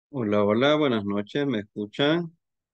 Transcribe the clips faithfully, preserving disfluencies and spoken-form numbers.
Hola, hola, buenas noches, ¿me escuchan?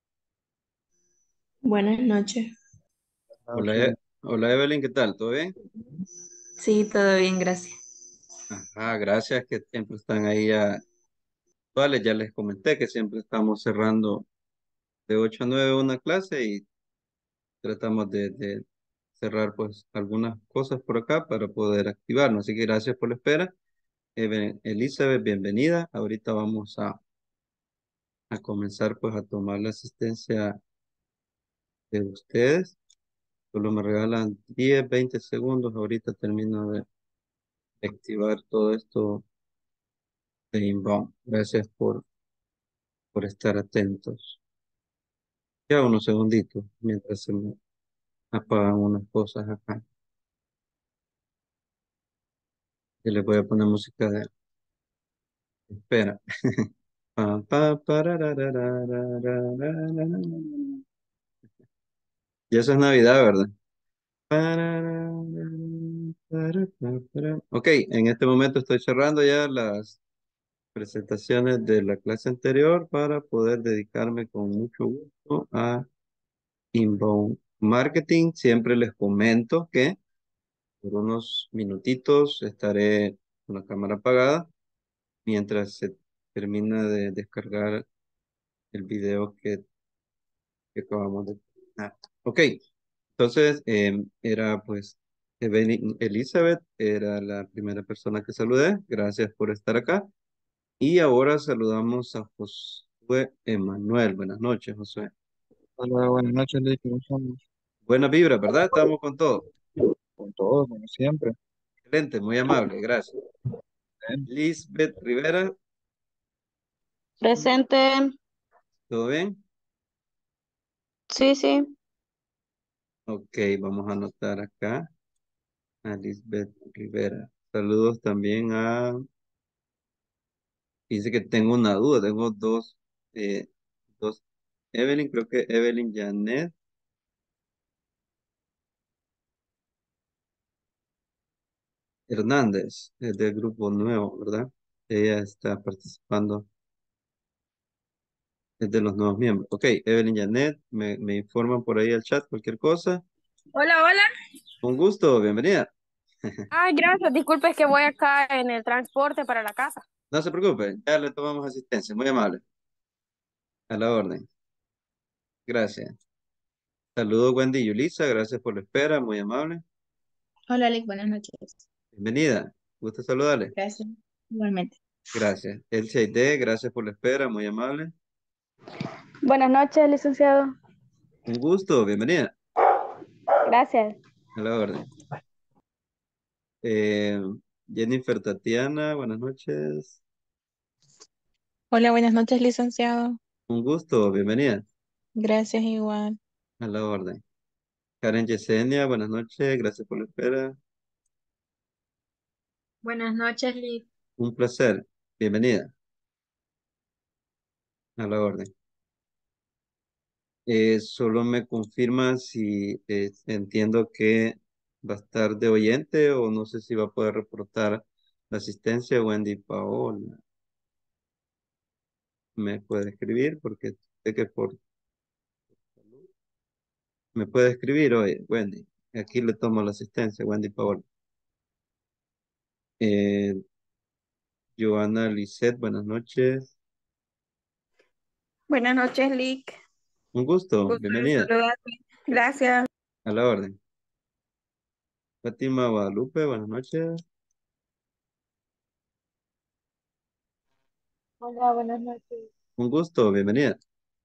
Buenas noches. Hola, Noche. E- hola Evelyn, ¿qué tal? ¿Todo bien? Sí, todo bien, gracias. Ajá, gracias que siempre están ahí a... Vale, ya les comenté que siempre estamos cerrando de ocho a nueve una clase y tratamos de, de cerrar pues algunas cosas por acá para poder activarnos. Así que gracias por la espera. Eben- Elizabeth, bienvenida. Ahorita vamos a, a comenzar pues a tomar la asistencia de ustedes. Solo me regalan diez, veinte segundos. Ahorita termino de activar todo esto de inbound. Gracias por, por estar atentos. Ya unos segunditos mientras se me apagan unas cosas acá. Y les voy a poner música de espera. Pa, pa, parararararararararara. Y eso es Navidad, ¿verdad? Parararararararara. Ok, en este momento estoy cerrando ya las presentaciones de la clase anterior para poder dedicarme con mucho gusto a inbound marketing. Siempre les comento que por unos minutitos estaré con la cámara apagada mientras se termina de descargar el video que, que acabamos de... Ah, ok, entonces em, era pues Evelyn Elizabeth, era la primera persona que saludé. Gracias por estar acá. Y ahora saludamos a Josué Emanuel. Buenas noches, Josué. Hola, buenas noches, Lick. ¿Cómo estamos? Buena vibra, ¿verdad? Estamos con todo. Con todos, como siempre. Excelente, muy amable, gracias. Bien. Lisbeth Rivera, Presente, ¿todo bien? sí, sí. Ok, vamos a anotar acá a Lisbeth Rivera. Saludos también a... Dice que tengo una duda, tengo dos, eh, dos Evelyn, creo que Evelyn Janet Hernández, es del grupo nuevo, ¿verdad? Ella está participando, es de los nuevos miembros. Ok, Evelyn Janet, me, me informan por ahí al chat cualquier cosa. Hola, hola. Un gusto, bienvenida. Ay, gracias. Disculpe, es que voy acá en el transporte para la casa. No se preocupe, ya le tomamos asistencia, muy amable. A la orden. Gracias. Saludos, Wendy y Yulisa, gracias por la espera, muy amable. Hola, Alex, buenas noches. Bienvenida, gusto saludarle. Gracias. Igualmente. Gracias. Elsie Aide, gracias por la espera, muy amable. Buenas noches, licenciado. Un gusto, bienvenida. Gracias. A la orden. Eh, Jennifer Tatiana, buenas noches. Hola, buenas noches, licenciado. Un gusto, bienvenida. Gracias igual. A la orden. Karen Yesenia, buenas noches, gracias por la espera. Buenas noches, Liz. Un placer, bienvenida. A la orden. Eh, solo me confirma si eh, entiendo que va a estar de oyente o no sé si va a poder reportar la asistencia. Wendy Paola me puede escribir porque sé que por me puede escribir hoy, Wendy. Aquí le tomo la asistencia, Wendy Paola. Eh, Joana Lisset, buenas noches. Buenas noches, Lick. Un gusto, Gusto de bienvenida. saludarte. Gracias. A la orden. Fátima Guadalupe, buenas noches. Hola, buenas noches. Un gusto, bienvenida.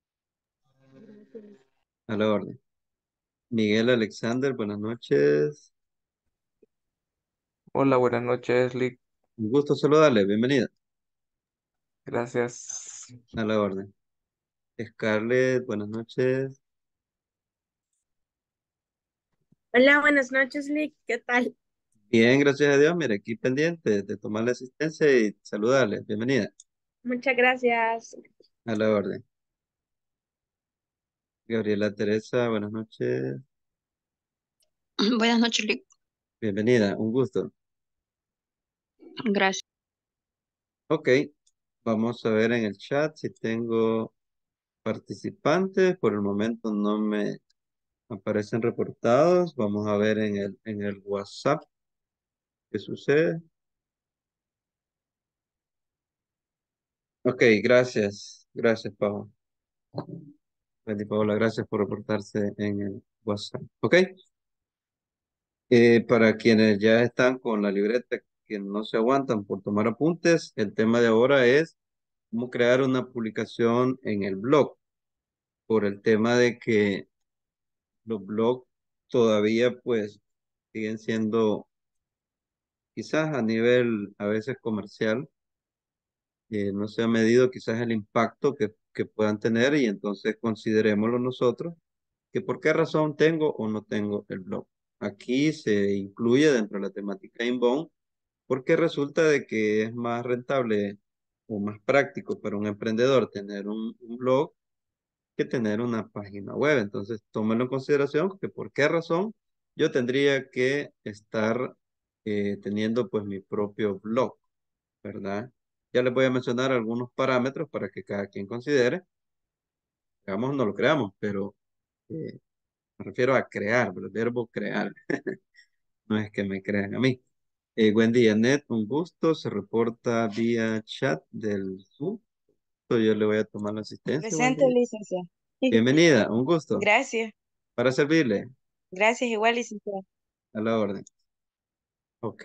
A la orden. Miguel Alexander, buenas noches. Hola, buenas noches, Lick. Un gusto saludarle, bienvenida. Gracias. A la orden. Scarlett, buenas noches. Hola, buenas noches, Lick. ¿Qué tal? Bien, gracias a Dios. Mire, aquí pendiente de tomar la asistencia y saludarle. Bienvenida. Muchas gracias. A la orden. Gabriela Teresa, buenas noches. Buenas noches, Lick. Bienvenida, un gusto. Gracias. Ok, Vamos a ver en el chat si tengo participantes. Por el momento no me aparecen reportados. Vamos a ver en el, en el WhatsApp qué sucede. Ok, gracias. Gracias, Pau. Wendy Paola, gracias por reportarse en el WhatsApp. Ok. Eh, para quienes ya están con la libreta, que no se aguantan por tomar apuntes, el tema de ahora es cómo crear una publicación en el blog, por el tema de que los blogs todavía pues siguen siendo quizás a nivel a veces comercial, eh, no se ha medido quizás el impacto que, que puedan tener y entonces considerémoslo nosotros que por qué razón tengo o no tengo el blog. Aquí se incluye dentro de la temática inbound porque resulta de que es más rentable o más práctico para un emprendedor tener un, un blog que tener una página web. Entonces, tómenlo en consideración que por qué razón yo tendría que estar eh, teniendo pues mi propio blog, ¿verdad? Ya les voy a mencionar algunos parámetros para que cada quien considere. Creamos o no lo creamos, pero eh, me refiero a crear, el verbo crear. No es que me crean a mí. Eh, Wendy Janet, un gusto. Se reporta vía chat del Zoom. Yo le voy a tomar la asistencia, Presente, Wendy. licenciada. Bienvenida, un gusto. Gracias. Para servirle, Gracias, igual, licenciada. a la orden. Ok.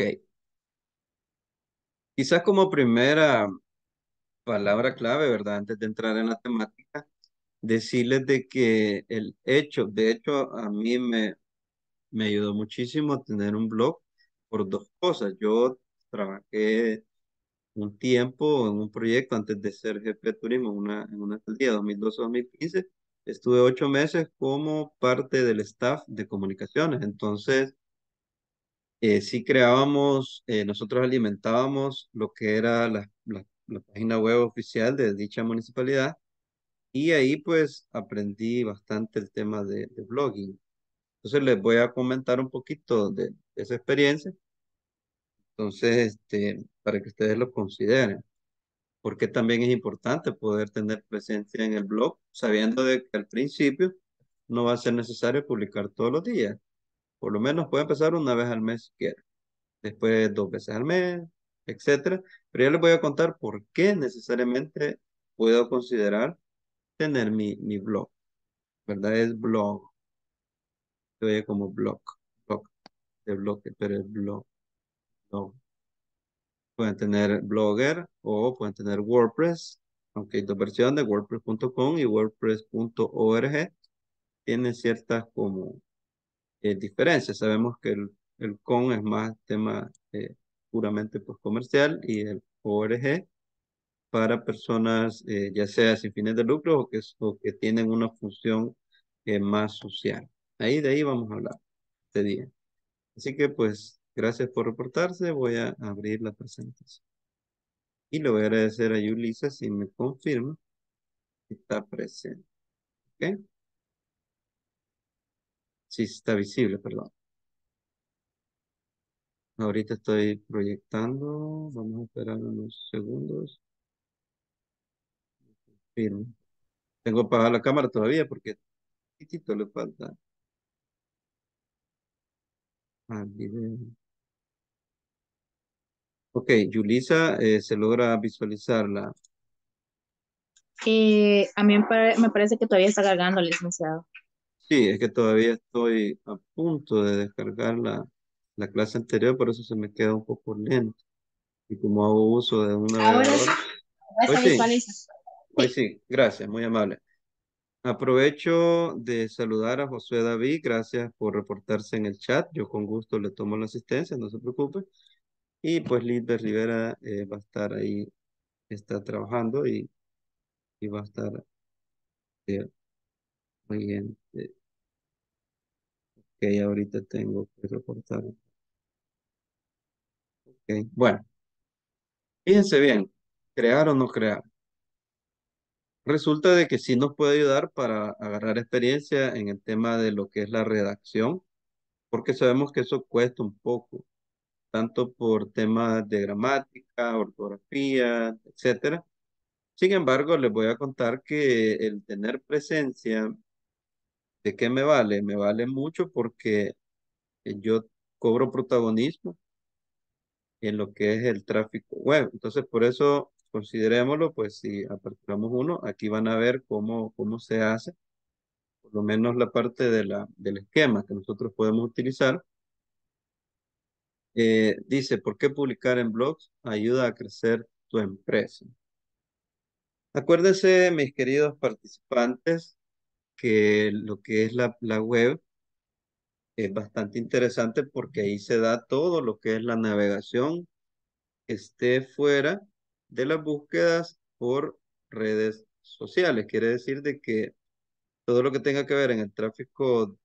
Quizás como primera palabra clave, ¿verdad? Antes de entrar en la temática, decirles de que el hecho, de hecho, a mí me, me ayudó muchísimo tener un blog por dos cosas. Yo trabajé un tiempo en un proyecto antes de ser jefe de turismo en una, en una alcaldía, dos mil doce a dos mil quince. Estuve ocho meses como parte del staff de comunicaciones. Entonces, eh, sí creábamos, eh, nosotros alimentábamos lo que era la, la, la página web oficial de dicha municipalidad y ahí pues aprendí bastante el tema de, de blogging. Entonces les voy a comentar un poquito de, de esa experiencia, entonces, este, para que ustedes lo consideren. Porque también es importante poder tener presencia en el blog, sabiendo de que al principio no va a ser necesario publicar todos los días. Por lo menos puede empezar una vez al mes si quiere, después dos veces al mes, etcétera. Pero ya les voy a contar por qué necesariamente puedo considerar tener mi, mi blog, ¿verdad? Es blog, se oye como blog, blog, de bloque, pero es blog, blog. Pueden tener Blogger o pueden tener WordPress, aunque hay dos versiones, WordPress punto com y WordPress punto org. Tienen ciertas como eh, diferencias. Sabemos que el, el com es más tema eh, puramente pues, comercial y el org para personas eh, ya sea sin fines de lucro o que, o que tienen una función eh, más social. Ahí de ahí vamos a hablar este día. Así que pues gracias por reportarse. Voy a abrir la presentación. Y le voy a agradecer a Yulisa si me confirma que está presente. ¿Ok? Sí, está visible, perdón. Ahorita estoy proyectando. Vamos a esperar unos segundos. Firme. Tengo apagada la cámara todavía porque poquitito le falta al video. Ok, Yulisa, eh, se logra visualizarla. Eh, a mí me, pare- me parece que todavía está cargando, licenciado. Sí, es que todavía estoy a punto de descargar la, la clase anterior, por eso se me queda un poco lento. Y como hago uso de un Ahora sí, navegador, ya hoy se sí, visualiza. hoy Sí. sí, gracias, muy amable. Aprovecho de saludar a Josué David, gracias por reportarse en el chat. Yo con gusto le tomo la asistencia, no se preocupe. Y pues Lisbeth Rivera eh, va a estar ahí, está trabajando y, y va a estar eh, muy bien. Eh, que ahorita tengo que reportar. Ok, bueno, fíjense bien, crear o no crear. Resulta de que sí nos puede ayudar para agarrar experiencia en el tema de lo que es la redacción, porque sabemos que eso cuesta un poco, tanto por temas de gramática, ortografía, etcétera. Sin embargo, les voy a contar que el tener presencia, ¿de qué me vale? Me vale mucho porque eh, yo cobro protagonismo en lo que es el tráfico web. Entonces, por eso considerémoslo, pues si aperturamos uno, aquí van a ver cómo, cómo se hace, por lo menos la parte de la, del esquema que nosotros podemos utilizar. Eh, dice, ¿por qué publicar en blogs ayuda a crecer tu empresa? Acuérdense, mis queridos participantes, que lo que es la, la web es bastante interesante porque ahí se da todo lo que es la navegación, esté fuera de las búsquedas por redes sociales. Quiere decir de que todo lo que tenga que ver en el tráfico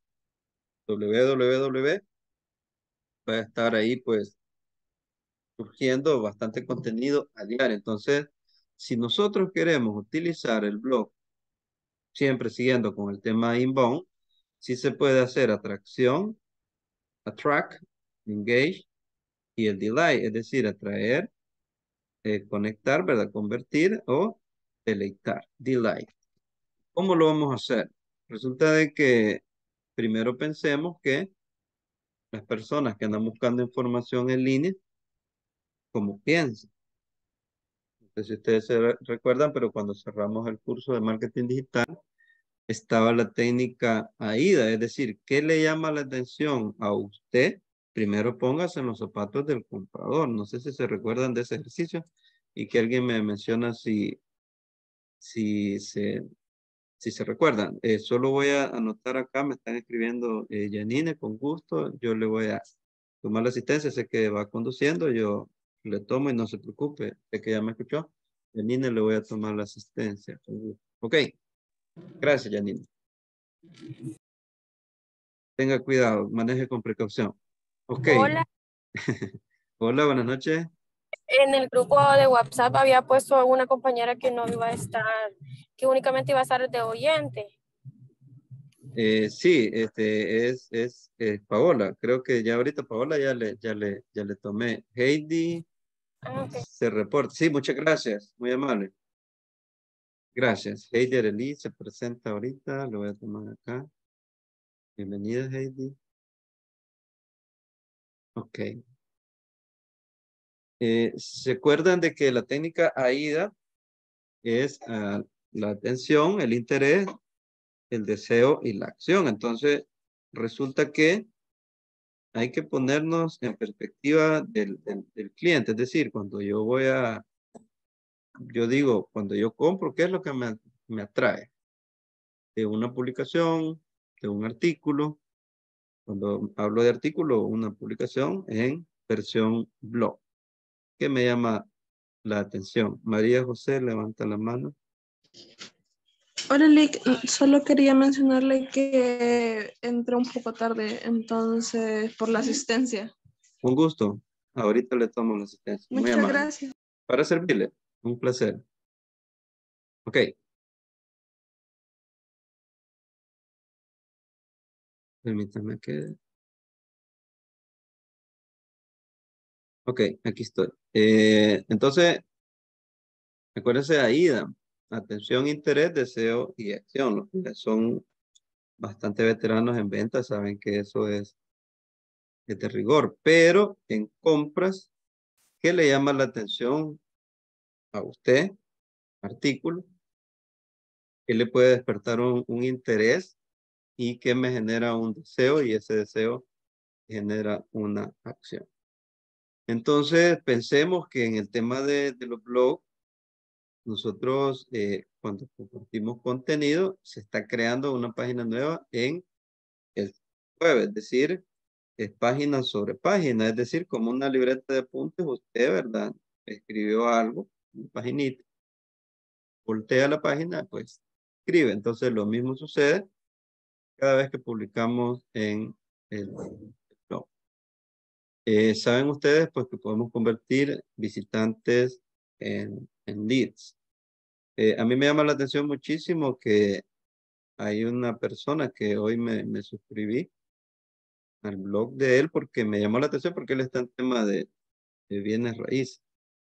www va a estar ahí pues surgiendo bastante contenido a diario. Entonces, si nosotros queremos utilizar el blog siempre siguiendo con el tema inbound, sí se puede hacer atracción, attract, engage y el delay, es decir, atraer, eh, conectar, ¿verdad? Convertir o deleitar, delay. ¿Cómo lo vamos a hacer? Resulta de que primero pensemos que las personas que andan buscando información en línea, ¿cómo piensan? No sé si ustedes se re- recuerdan, pero cuando cerramos el curso de marketing digital, estaba la técnica AIDA, es decir, ¿qué le llama la atención a usted? Primero póngase en los zapatos del comprador. No sé si se recuerdan de ese ejercicio y que alguien me menciona si, si se, si se recuerdan. Eh, solo voy a anotar acá, me están escribiendo eh, Janine, con gusto. Yo le voy a tomar la asistencia, sé que va conduciendo, yo le tomo y no se preocupe, sé que ya me escuchó. Janine, le voy a tomar la asistencia. Con gusto. Ok, gracias, Janine. Tenga cuidado, maneje con precaución. Ok. Hola, Hola, buenas noches. en el grupo de WhatsApp había puesto a una compañera que no iba a estar, que únicamente iba a estar de oyente. Eh, sí, este es, es eh, Paola. Creo que ya ahorita Paola ya le, ya le, ya le tomé. Heidi Ah, ok. se reporta. Sí, muchas gracias. Muy amable. Gracias. Heidi Arely se presenta ahorita. Lo voy a tomar acá. Bienvenida, Heidi. Ok. Eh, ¿se acuerdan de que la técnica AIDA es ah, la atención, el interés, el deseo y la acción? Entonces, resulta que hay que ponernos en perspectiva del, del, del cliente. Es decir, cuando yo voy a, yo digo, cuando yo compro, ¿qué es lo que me, me atrae? De una publicación, de un artículo. Cuando hablo de artículo, una publicación en versión blog. ¿Qué me llama la atención? María José, levanta la mano. Hola, Lick. Mm, Solo quería mencionarle que entré un poco tarde, entonces, por la asistencia. Un gusto. Ahorita le tomo la asistencia. Muy Muchas amable. gracias. Para servirle. Un placer. Ok. Permítame que... Ok, aquí estoy. Eh, entonces, acuérdense de AIDA. Atención, interés, deseo y acción. Los que son bastante veteranos en ventas saben que eso es, es de rigor. Pero en compras, ¿qué le llama la atención a usted? Artículo. ¿Qué le puede despertar un, un interés y qué me genera un deseo y ese deseo genera una acción? Entonces, pensemos que en el tema de, de los blogs, nosotros eh, cuando compartimos contenido, se está creando una página nueva en el web, es decir, es página sobre página, es decir, como una libreta de apuntes, usted, ¿verdad? Escribió algo, una paginita, voltea la página, pues escribe. Entonces, lo mismo sucede cada vez que publicamos en el blog. Eh, Saben ustedes, pues, que podemos convertir visitantes en, en leads. Eh, a mí me llama la atención muchísimo que hay una persona que hoy me, me suscribí al blog de él porque me llamó la atención porque él está en tema de, de bienes raíces.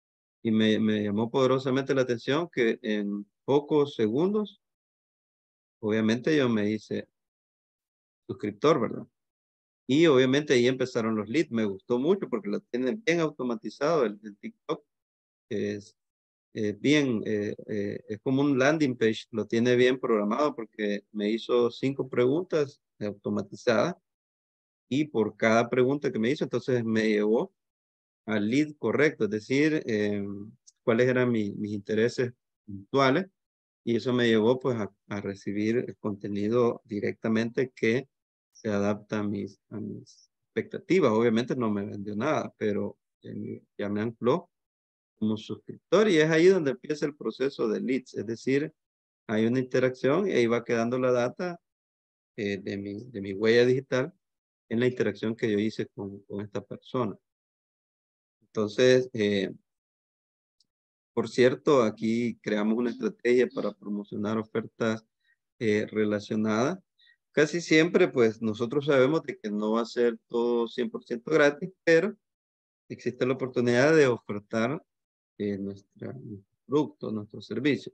Y me, me llamó poderosamente la atención que en pocos segundos, obviamente yo me hice suscriptor, ¿verdad? Y obviamente ahí empezaron los leads. Me gustó mucho porque lo tienen bien automatizado el, el TikTok. Es eh, bien, eh, eh, es como un landing page. Lo tiene bien programado porque me hizo cinco preguntas automatizadas. Y por cada pregunta que me hizo, entonces me llevó al lead correcto. Es decir, eh, cuáles eran mi- mis intereses puntuales. Y eso me llevó pues a, a recibir el contenido directamente que se adapta a mis, a mis expectativas. Obviamente no me vendió nada, pero eh, ya me ancló como suscriptor y es ahí donde empieza el proceso de leads. Es decir, hay una interacción y ahí va quedando la data eh, de, mi, de mi huella digital en la interacción que yo hice con, con esta persona. Entonces, eh, por cierto, aquí creamos una estrategia para promocionar ofertas eh, relacionadas. Casi siempre, pues nosotros sabemos de que no va a ser todo cien por ciento gratis, pero existe la oportunidad de ofertar eh, nuestra, nuestro producto, nuestro servicio.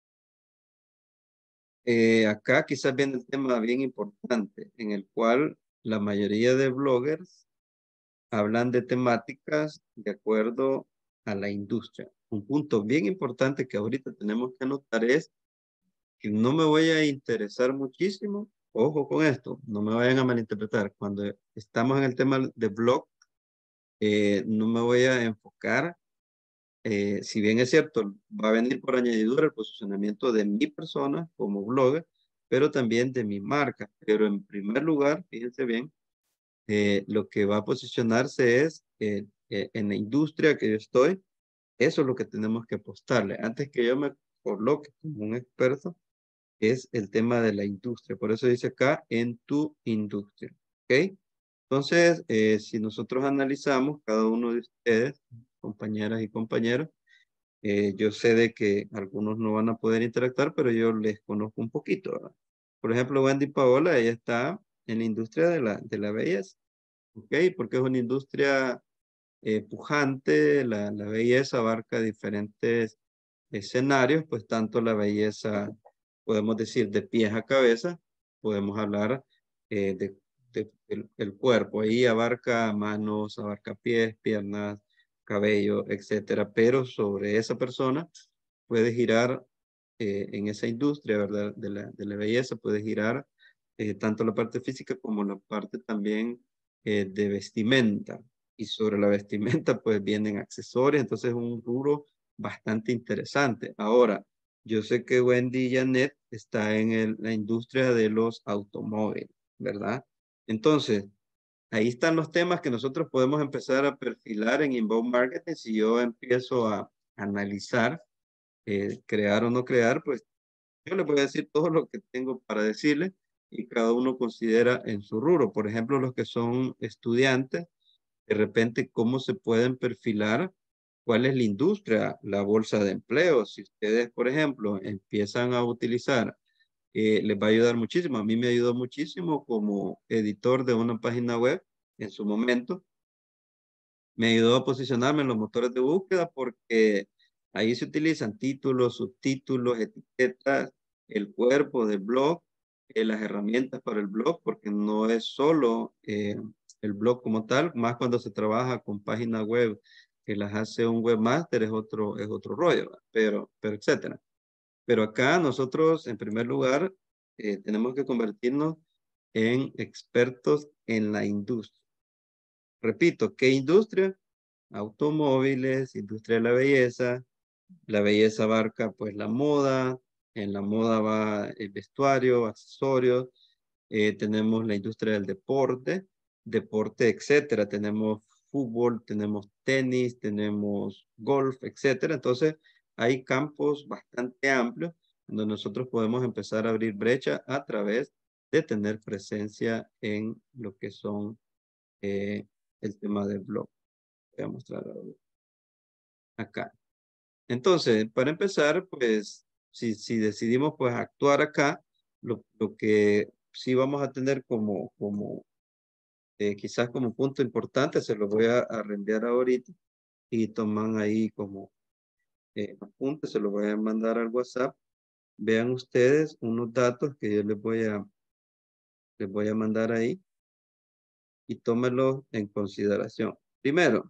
Eh, acá quizás viene el tema bien importante, en el cual la mayoría de bloggers hablan de temáticas de acuerdo a la industria. Un punto bien importante que ahorita tenemos que anotar es que no me voy a interesar muchísimo. Ojo con esto, no me vayan a malinterpretar. Cuando estamos en el tema de blog, eh, no me voy a enfocar, eh, si bien es cierto, va a venir por añadidura el posicionamiento de mi persona como blogger, pero también de mi marca. Pero en primer lugar, fíjense bien, eh, lo que va a posicionarse es eh, eh, en la industria que yo estoy. Eso es lo que tenemos que apostarle. Antes que yo me coloque como un experto, es el tema de la industria. Por eso dice acá, en tu industria. ¿Ok? Entonces, eh, si nosotros analizamos cada uno de ustedes, compañeras y compañeros, eh, yo sé de que algunos no van a poder interactuar, pero yo les conozco un poquito, ¿verdad? Por ejemplo, Wendy Paola, ella está en la industria de la, de la belleza. ¿Ok? Porque es una industria eh, pujante, la, la belleza abarca diferentes escenarios, pues tanto la belleza, podemos decir, de pies a cabeza, podemos hablar eh, de, de- el, el cuerpo, ahí abarca manos, abarca pies, piernas, cabello, etcétera, pero sobre esa persona puede girar eh, en esa industria, ¿verdad? De la, de la belleza, puede girar eh, tanto la parte física como la parte también eh, de vestimenta. Y sobre la vestimenta, pues vienen accesorios, entonces es un rubro bastante interesante. Ahora, yo sé que Wendy Janet está en el- la industria de los automóviles, ¿verdad? Entonces, ahí están los temas que nosotros podemos empezar a perfilar en inbound marketing. Si yo empiezo a analizar, eh, crear o no crear, pues yo les voy a decir todo lo que tengo para decirles y cada uno considera en su rubro. Por ejemplo, los que son estudiantes, de repente, ¿cómo se pueden perfilar? ¿Cuál es la industria? La bolsa de empleo. Si ustedes, por ejemplo, empiezan a utilizar, eh, les va a ayudar muchísimo. A mí me ayudó muchísimo como editor de una página web en su momento. Me ayudó a posicionarme en los motores de búsqueda porque ahí se utilizan títulos, subtítulos, etiquetas, el cuerpo del blog, eh, las herramientas para el blog, porque no es solo eh, el blog como tal, más cuando se trabaja con páginas web que las hace un webmaster es otro, es otro rollo, ¿verdad? pero, pero etcétera. Pero acá nosotros, en primer lugar, eh, tenemos que convertirnos en expertos en la industria. Repito, ¿qué industria? Automóviles, industria de la belleza. La belleza abarca pues la moda, en la moda va el vestuario, accesorios, eh, tenemos la industria del deporte, deporte, etcétera. Tenemos fútbol, tenemos tenis, tenemos golf, etcétera. Entonces hay campos bastante amplios donde nosotros podemos empezar a abrir brecha a través de tener presencia en lo que son eh, el tema del blog. Voy a mostrar ahora acá. Entonces, para empezar, pues, si, si decidimos pues actuar acá, lo, lo que sí vamos a tener como, como eh, quizás como punto importante, se lo voy a, a reenviar ahorita y toman ahí como eh, apunte, se lo voy a mandar al WhatsApp. Vean ustedes unos datos que yo les voy a, les voy a mandar ahí y tómenlos en consideración. Primero,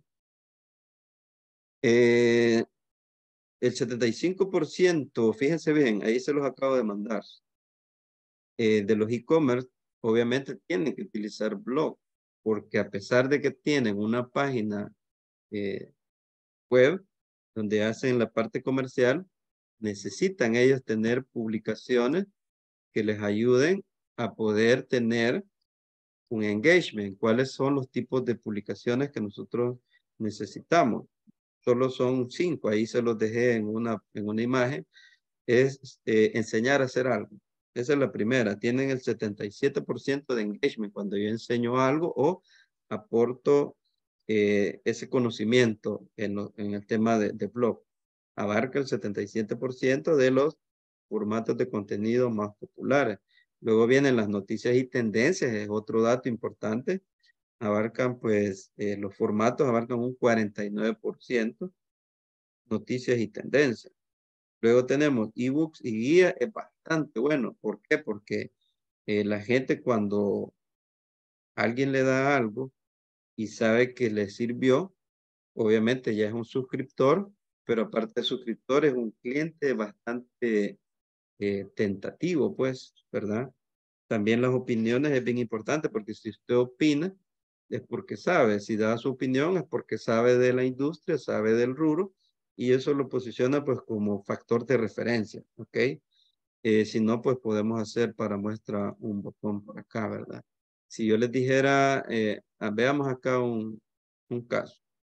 eh, el setenta y cinco por ciento, fíjense bien, ahí se los acabo de mandar, eh, de los e-commerce, obviamente tienen que utilizar blog, porque a pesar de que tienen una página eh, web donde hacen la parte comercial, necesitan ellos tener publicaciones que les ayuden a poder tener un engagement. ¿Cuáles son los tipos de publicaciones que nosotros necesitamos? Solo son cinco, ahí se los dejé en una, en una imagen. Es eh, enseñar a hacer algo. Esa es la primera. Tienen el setenta y siete por ciento de engagement cuando yo enseño algo o aporto eh, ese conocimiento en, lo, en el tema de, de blog. Abarca el setenta y siete por ciento de los formatos de contenido más populares. Luego vienen las noticias y tendencias, es otro dato importante. Abarcan pues eh, los formatos, abarcan un cuarenta y nueve por ciento. Noticias y tendencias. Luego tenemos ebooks y guía, es bastante bueno. ¿Por qué? Porque eh, la gente cuando alguien le da algo y sabe que le sirvió, obviamente ya es un suscriptor, pero aparte de suscriptor es un cliente bastante eh, tentativo, pues, ¿verdad? También las opiniones es bien importante porque si usted opina es porque sabe, si da su opinión es porque sabe de la industria, sabe del rubro y eso lo posiciona pues como factor de referencia, ¿ok? Eh, si no, pues podemos hacer para muestra un botón por acá, ¿verdad? Si yo les dijera, eh, ah, veamos acá un, un caso.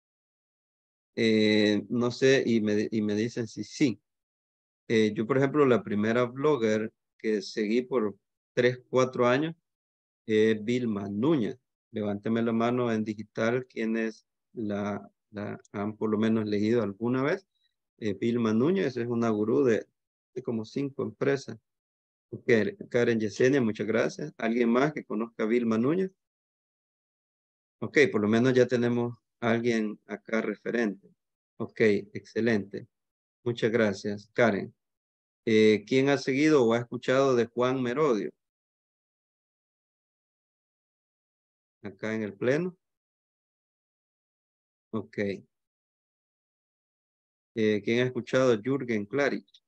Eh, no sé, y me, y me dicen si sí. Eh, yo, por ejemplo, la primera blogger que seguí por tres, cuatro años es Vilma Núñez. Levánteme la mano en digital quienes la, la han por lo menos leído alguna vez. Eh, Vilma Núñez es una gurú de, de como cinco empresas. Ok, Karen Yesenia, muchas gracias. ¿Alguien más que conozca a Vilma Núñez? Ok, por lo menos ya tenemos a alguien acá referente. Ok, excelente. Muchas gracias, Karen. Eh, ¿quién ha seguido o ha escuchado de Juan Merodio? Acá en el pleno. Ok. Eh, ¿quién ha escuchado a Jürgen Klarich?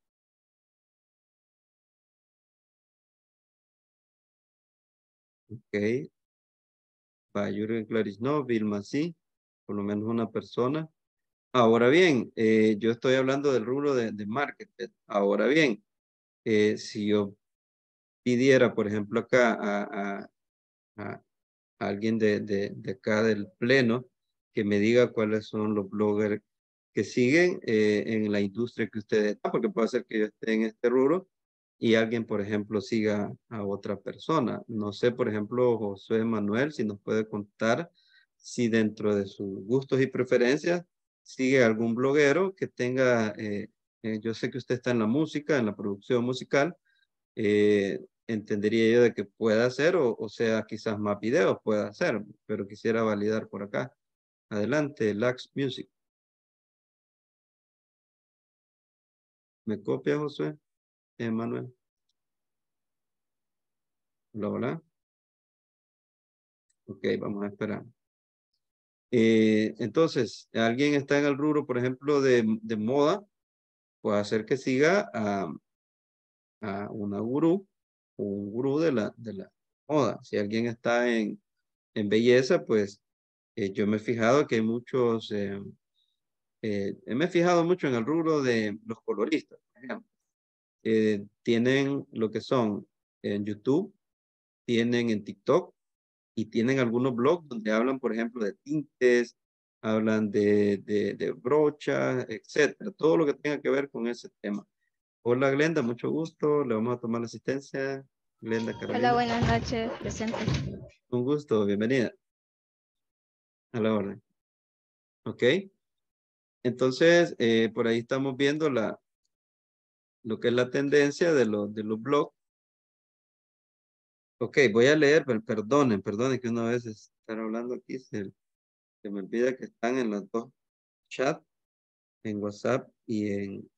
Ok. Va, Jürgen Klarich no, Vilma sí, por lo menos una persona. Ahora bien, eh, yo estoy hablando del rubro de, de marketing. Ahora bien, eh, si yo pidiera, por ejemplo, acá a, a- a alguien de, de, de acá del pleno que me diga cuáles son los bloggers que siguen eh, en la industria que ustedes están, porque puede ser que yo esté en este rubro y alguien, por ejemplo, siga a otra persona. No sé, por ejemplo, Josué Manuel, si nos puede contar si dentro de sus gustos y preferencias sigue algún bloguero que tenga, eh, eh, yo sé que usted está en la música, en la producción musical, eh, entendería yo de que pueda hacer, o, o sea, quizás más videos pueda hacer, pero quisiera validar por acá. Adelante, Lax Music. ¿Me copia, Josué? Emanuel. Hola, hola. Ok, vamos a esperar. Eh, entonces, alguien está en el rubro, por ejemplo, de, de moda, puede hacer que siga a, a una gurú, o un gurú de la, de la moda. Si alguien está en, en belleza, pues eh, yo me he fijado que hay muchos, eh, eh, me he fijado mucho en el rubro de los coloristas, por ejemplo. Eh, tienen lo que son en YouTube, tienen en TikTok y tienen algunos blogs donde hablan, por ejemplo, de tintes, hablan de, de, de brochas, etcétera. Todo lo que tenga que ver con ese tema. Hola Glenda, mucho gusto. Le vamos a tomar la asistencia. Glenda Hola, Carolina. buenas noches, presente. Un gusto, bienvenida. A la orden. Ok. Entonces, eh, por ahí estamos viendo la, lo que es la tendencia de los, de los blogs. Ok, voy a leer, pero perdonen, perdonen que una vez estar hablando aquí, se, se me olvida que están en los dos chats. en WhatsApp y en,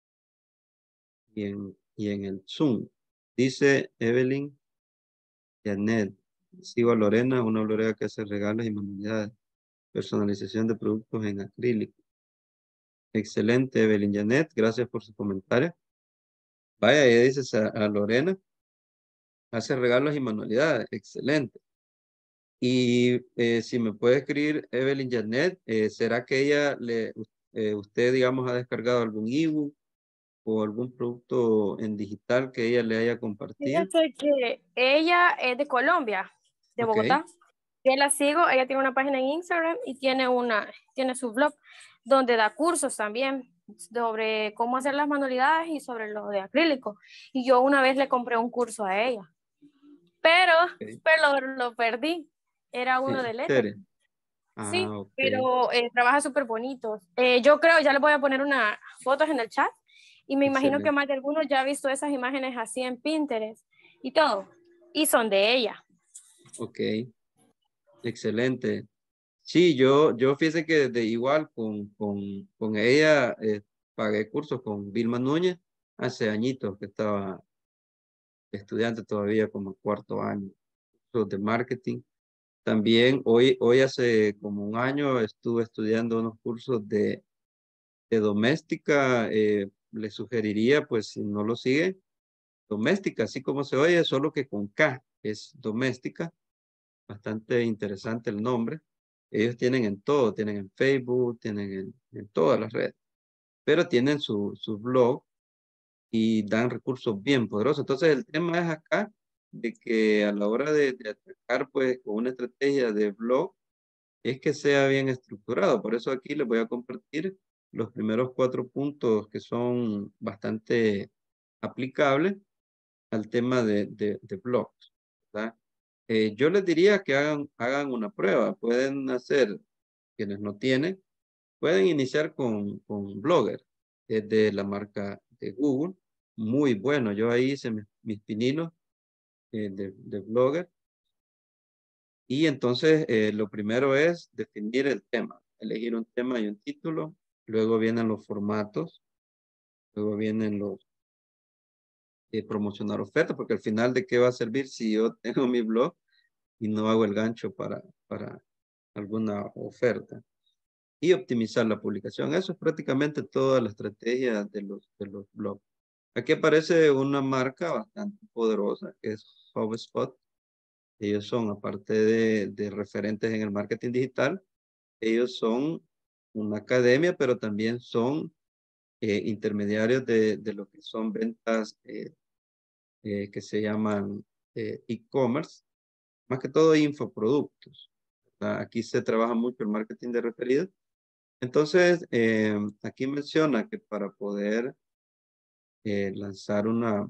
y en, y en el Zoom. Dice Evelyn Janet. Sigo a Lorena, una bloguera que hace regalos y manualidades. Personalización de productos en acrílico. Excelente, Evelyn Janet. Gracias por su comentario. Vaya, ya dices a, a Lorena. Hace regalos y manualidades. Excelente. Y eh, si me puede escribir Evelyn Janet, eh, ¿será que ella, le, eh, usted, digamos, ha descargado algún ebook o algún producto en digital que ella le haya compartido? Fíjate que ella es de Colombia, de Ok. Bogotá. Yo la sigo, ella tiene una página en Instagram y tiene, una, tiene su blog donde da cursos también sobre cómo hacer las manualidades y sobre lo de acrílico. Y yo una vez le compré un curso a ella, pero, Ok. pero lo, lo perdí. Era uno de ¿En letras. serio? Sí, Ah, ok. pero eh, trabaja súper bonito. Eh, yo creo, ya le voy a poner unas fotos en el chat y me imagino que Excelente. más de algunos ya ha visto esas imágenes así en Pinterest y todo. Y son de ella. Ok. Excelente. Sí, yo, yo fíjese que de igual con, con, con ella eh, pagué cursos con Vilma Núñez hace añitos que estaba estudiante todavía como cuarto año, cursos de marketing. También hoy, hoy hace como un año estuve estudiando unos cursos de, de doméstica. Eh, le sugeriría, pues si no lo sigue, doméstica, así como se oye, solo que con K, es doméstica. Bastante interesante el nombre. Ellos tienen en todo, tienen en Facebook, tienen en, en todas las redes, pero tienen su, su blog y dan recursos bien poderosos. Entonces el tema es acá de que a la hora de, de atacar pues con una estrategia de blog es que sea bien estructurado. Por eso aquí les voy a compartir los primeros cuatro puntos que son bastante aplicables al tema de, de, de blogs, ¿verdad? Eh, yo les diría que hagan, hagan una prueba. Pueden hacer, quienes no tienen, pueden iniciar con, con Blogger, que es de la marca de Google. Muy bueno. Yo ahí hice mis, mis pininos eh, de, de Blogger. Y entonces eh, lo primero es definir el tema, elegir un tema y un título. Luego vienen los formatos. Luego vienen los eh, promocionar ofertas, porque al final de qué va a servir si yo tengo mi blog y no hago el gancho para, para alguna oferta. Y optimizar la publicación. Eso es prácticamente toda la estrategia de los, de los blogs. Aquí aparece una marca bastante poderosa que es HubSpot. Ellos son, aparte de, de referentes en el marketing digital, ellos son una academia, pero también son eh, intermediarios de, de lo que son ventas eh, eh, que se llaman eh, e-commerce, más que todo infoproductos, ¿verdad? Aquí se trabaja mucho el marketing de referidos. Entonces, eh, aquí menciona que para poder eh, lanzar una,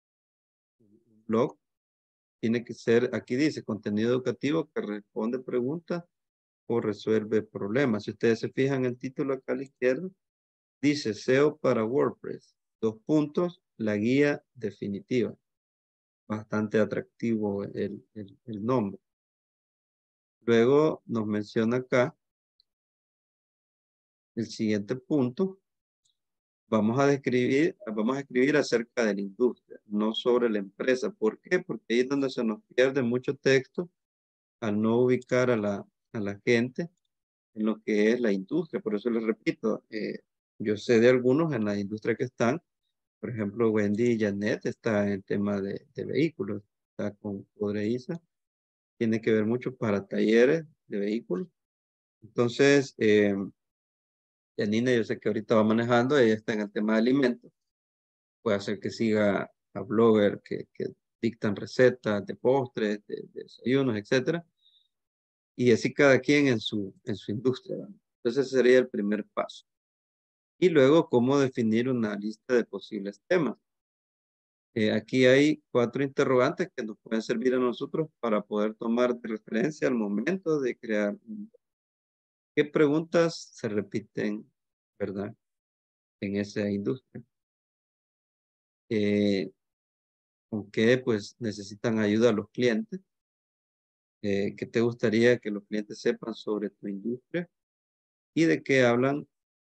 un blog, tiene que ser, aquí dice, contenido educativo que responde preguntas o resuelve problemas. Si ustedes se fijan el título acá a la izquierda, dice S E O para WordPress. Dos puntos, la guía definitiva. Bastante atractivo el, el, el nombre. Luego nos menciona acá el siguiente punto. Vamos a describir, vamos a escribir acerca de la industria, no sobre la empresa. ¿Por qué? Porque ahí es donde se nos pierde mucho texto al no ubicar a la, a la gente en lo que es la industria. Por eso les repito, eh, yo sé de algunos en la industria que están. Por ejemplo, Wendy y Janet está en tema de, de vehículos, está con Podreiza. Tiene que ver mucho para talleres de vehículos. Entonces, eh, Janina, yo sé que ahorita va manejando, ella está en el tema de alimentos. Puede hacer que siga a bloggers que, que dictan recetas de postres, de, de desayunos, etcétera. Y así cada quien en su, en su industria, ¿verdad? Entonces ese sería el primer paso. Y luego, cómo definir una lista de posibles temas. Eh, aquí hay cuatro interrogantes que nos pueden servir a nosotros para poder tomar de referencia al momento de crear. ¿Qué preguntas se repiten, verdad, en esa industria? Eh, ¿Con qué pues necesitan ayuda los clientes? Eh, ¿qué te gustaría que los clientes sepan sobre tu industria? ¿Y de qué hablan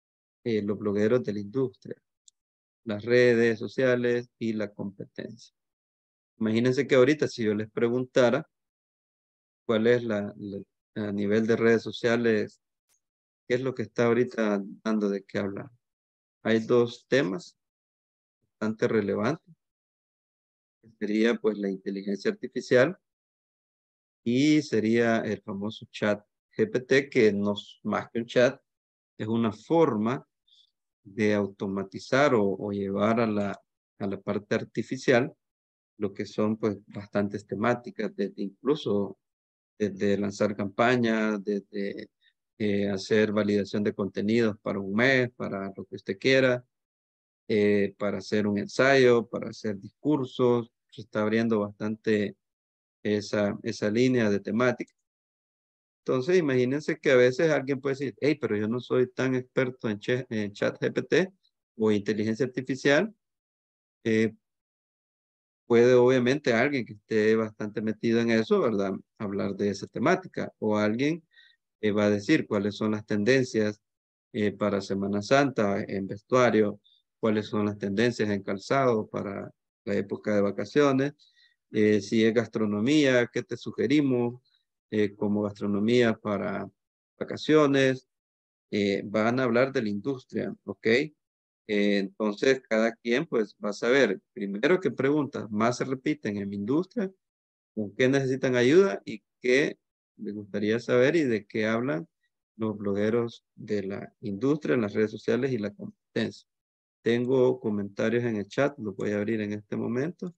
eh, los blogueros de la industria, las redes sociales y la competencia. Imagínense que ahorita si yo les preguntara cuál es la, la- a nivel de redes sociales, qué es lo que está ahorita dando de qué hablar. Hay dos temas bastante relevantes, que sería pues la inteligencia artificial y sería el famoso chat G P T, que no es más que un chat, es una forma de automatizar o, o llevar a la, a la parte artificial lo que son pues bastantes temáticas, desde incluso desde lanzar campañas, desde eh, hacer validación de contenidos para un mes, para lo que usted quiera, eh, para hacer un ensayo, para hacer discursos. Se está abriendo bastante esa, esa línea de temática. Entonces, imagínense que a veces alguien puede decir, hey, pero yo no soy tan experto en, che- en chat G P T o inteligencia artificial. eh, puede obviamente alguien que esté bastante metido en eso, ¿verdad? Hablar de esa temática. O alguien eh, va a decir cuáles son las tendencias eh, para Semana Santa en vestuario, cuáles son las tendencias en calzado para la época de vacaciones, eh, si es gastronomía, qué te sugerimos eh, como gastronomía para vacaciones. Eh, van a hablar de la industria, ¿ok? Eh, entonces, cada quien pues va a saber primero qué preguntas más se repiten en mi industria, con qué necesitan ayuda y qué les gustaría saber y de qué hablan los blogueros de la industria en las redes sociales y la competencia. Tengo comentarios en el chat, los voy a abrir en este momento.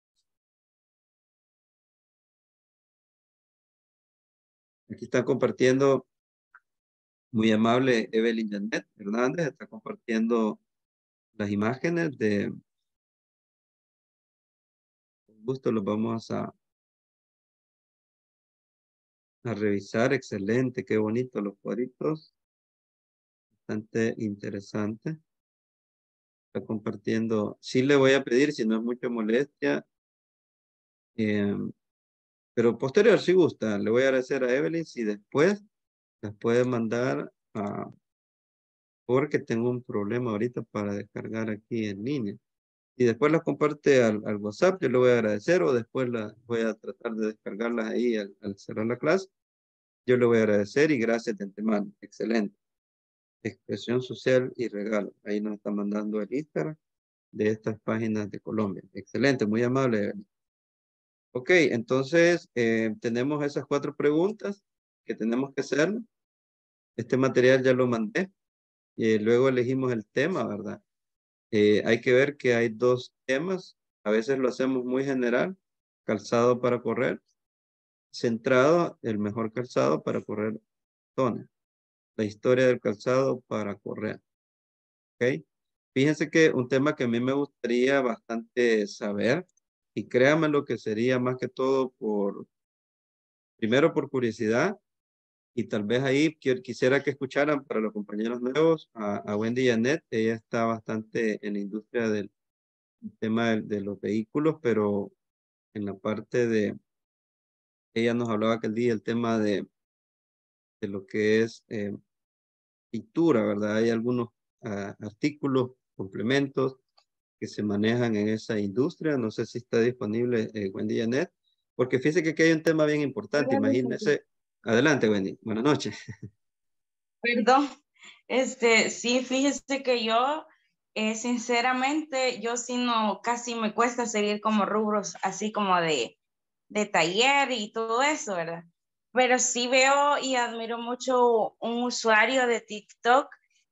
Aquí están compartiendo, muy amable Evelyn Janet Hernández, está compartiendo las imágenes de, con gusto los vamos a, a revisar. Excelente, qué bonito los cuadritos, bastante interesante. Está compartiendo, sí le voy a pedir, si no es mucha molestia, eh, pero posterior si gusta, le voy a agradecer a Evelyn si después las puede mandar a, porque tengo un problema ahorita para descargar aquí en línea. Y después las comparte al, al WhatsApp, yo le voy a agradecer o después las voy a tratar de descargarlas ahí al, al cerrar la clase. Yo le voy a agradecer y gracias de antemano. Excelente. Expresión social y regalo. Ahí nos está mandando el Instagram de estas páginas de Colombia. Excelente, muy amable, Evelyn. Ok, entonces eh, tenemos esas cuatro preguntas que tenemos que hacer. Este material ya lo mandé. Y luego elegimos el tema, ¿verdad? Eh, hay que ver que hay dos temas. A veces lo hacemos muy general. Calzado para correr. Centrado, el mejor calzado para correr zona. La historia del calzado para correr. ¿Ok? Fíjense que un tema que a mí me gustaría bastante saber, y créanme lo que sería más que todo por, primero por curiosidad, y tal vez ahí qui- quisiera que escucharan para los compañeros nuevos a, a Wendy Janet. Ella está bastante en la industria del tema de, de los vehículos, pero en la parte de, ella nos hablaba aquel día el tema de, de lo que es eh, pintura, ¿verdad? Hay algunos ah, artículos, complementos que se manejan en esa industria. No sé si está disponible eh, Wendy Janet, porque fíjese que aquí hay un tema bien importante. Imagínese. Adelante, Wendy. Buenas noches. Perdón, este, sí, fíjese que yo, eh, sinceramente, yo sí no, casi me cuesta seguir como rubros así como de, de taller y todo eso, ¿verdad? Pero sí veo y admiro mucho un usuario de TikTok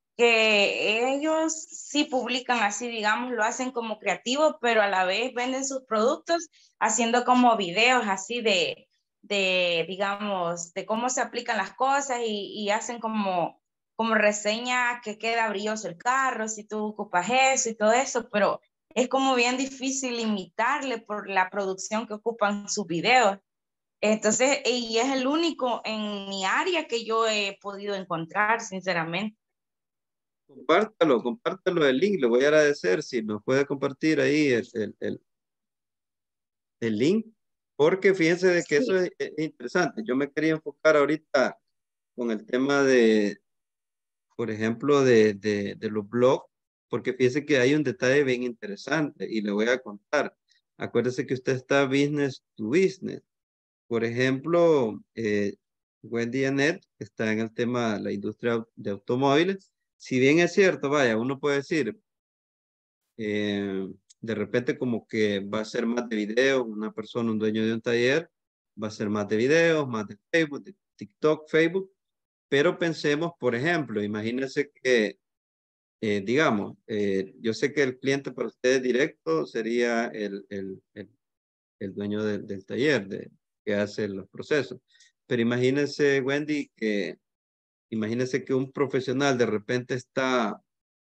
que ellos sí publican así, digamos, lo hacen como creativo, pero a la vez venden sus productos haciendo como videos así de, de digamos, de cómo se aplican las cosas y, y hacen como, como reseña que queda brilloso el carro, si tú ocupas eso y todo eso, pero es como bien difícil imitarle por la producción que ocupan sus videos. Entonces, y es el único en mi área que yo he podido encontrar, sinceramente. Compártalo, compártalo el link. Le voy a agradecer si nos puede compartir ahí el, el, el, el link, porque fíjense de que eso es, es interesante. Yo me quería enfocar ahorita con el tema de, por ejemplo, de, de, de los blogs, porque fíjese que hay un detalle bien interesante y le voy a contar. Acuérdese que usted está business to business. Por ejemplo, eh, Wendy Annette está en el tema de la industria de automóviles. Si bien es cierto, vaya, uno puede decir, eh, de repente como que va a ser más de videos, una persona, un dueño de un taller, va a ser más de videos, más de Facebook, de TikTok, Facebook, pero pensemos, por ejemplo, imagínense que, eh, digamos, eh, yo sé que el cliente para ustedes directo sería el, el, el, el dueño del, del taller de, que hace los procesos, pero imagínense, Wendy, que imagínense que un profesional de repente está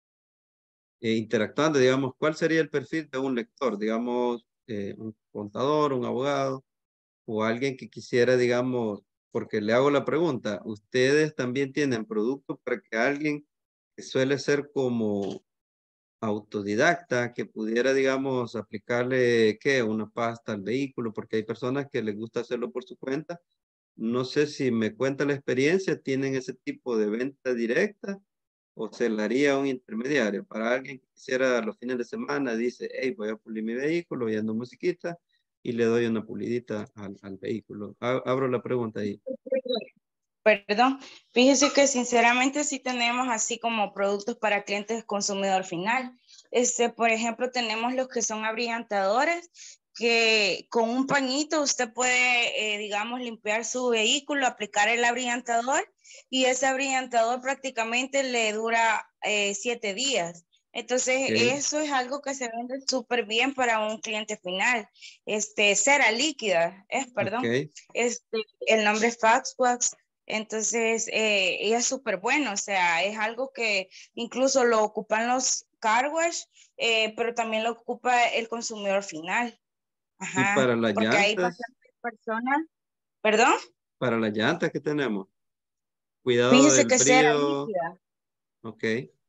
eh, interactuando, digamos, ¿cuál sería el perfil de un lector? Digamos, eh, un contador, un abogado o alguien que quisiera, digamos, porque le hago la pregunta, ¿ustedes también tienen productos para que alguien que suele ser como autodidacta, que pudiera, digamos, aplicarle, ¿qué? Una pasta al vehículo, porque hay personas que les gusta hacerlo por su cuenta? No sé si me cuenta la experiencia, ¿tienen ese tipo de venta directa o se le haría un intermediario? Para alguien que quisiera los fines de semana, dice, hey, voy a pulir mi vehículo, oyendo musiquita y le doy una pulidita al, al vehículo. A- abro la pregunta ahí. Perdón, fíjese que sinceramente sí tenemos así como productos para clientes consumidor final. Este, por ejemplo, tenemos los que son abrillantadores, que con un pañito usted puede, eh, digamos, limpiar su vehículo, aplicar el abrillantador y ese abrillantador prácticamente le dura eh, siete días. Entonces, Ok, eso es algo que se vende súper bien para un cliente final. Este, cera líquida, es, ok, perdón, este, el nombre es Faxwax. Entonces, eh, ella es súper bueno, o sea, es algo que incluso lo ocupan los car wash, eh, pero también lo ocupa el consumidor final. y Ajá, para las porque hay llantas, bastantes personas, ¿perdón? para las llantas que tenemos, cuidado Fíjese del que cera brillo, líquida, ok,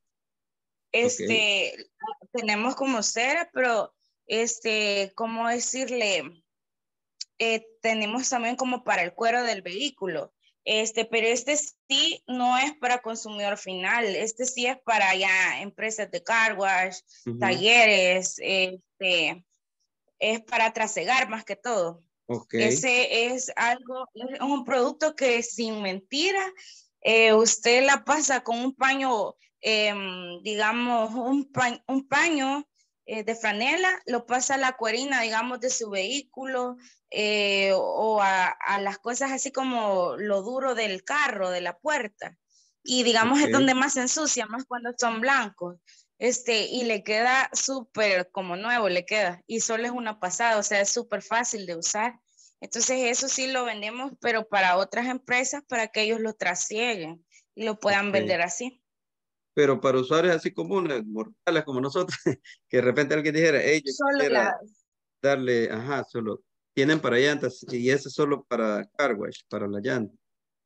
ok, este, tenemos como cera, pero, este, ¿cómo decirle? Eh, tenemos también como para el cuero del vehículo. Este, pero este sí no es para consumidor final, este sí es para ya empresas de car wash, ujú, talleres, este, es para trasegar más que todo. ok, Ese es algo, es un producto que sin mentira, eh, usted la pasa con un paño, eh, digamos, un, pa un paño eh, de franela, lo pasa a la cuerina, digamos, de su vehículo eh, o a, a las cosas así como lo duro del carro, de la puerta. Y digamos es ok. donde más se ensucia, más cuando son blancos. Este, y le queda súper como nuevo, le queda. Y solo es una pasada, o sea, es súper fácil de usar. Entonces, eso sí lo vendemos, pero para otras empresas, para que ellos lo trasieguen y lo puedan Ok. vender así. Pero para usuarios así comunes, mortales como nosotros, que de repente alguien dijera, hey, yo Solo quisiera la, darle, ajá, solo, tienen para llantas y ese es solo para car wash, para la llanta.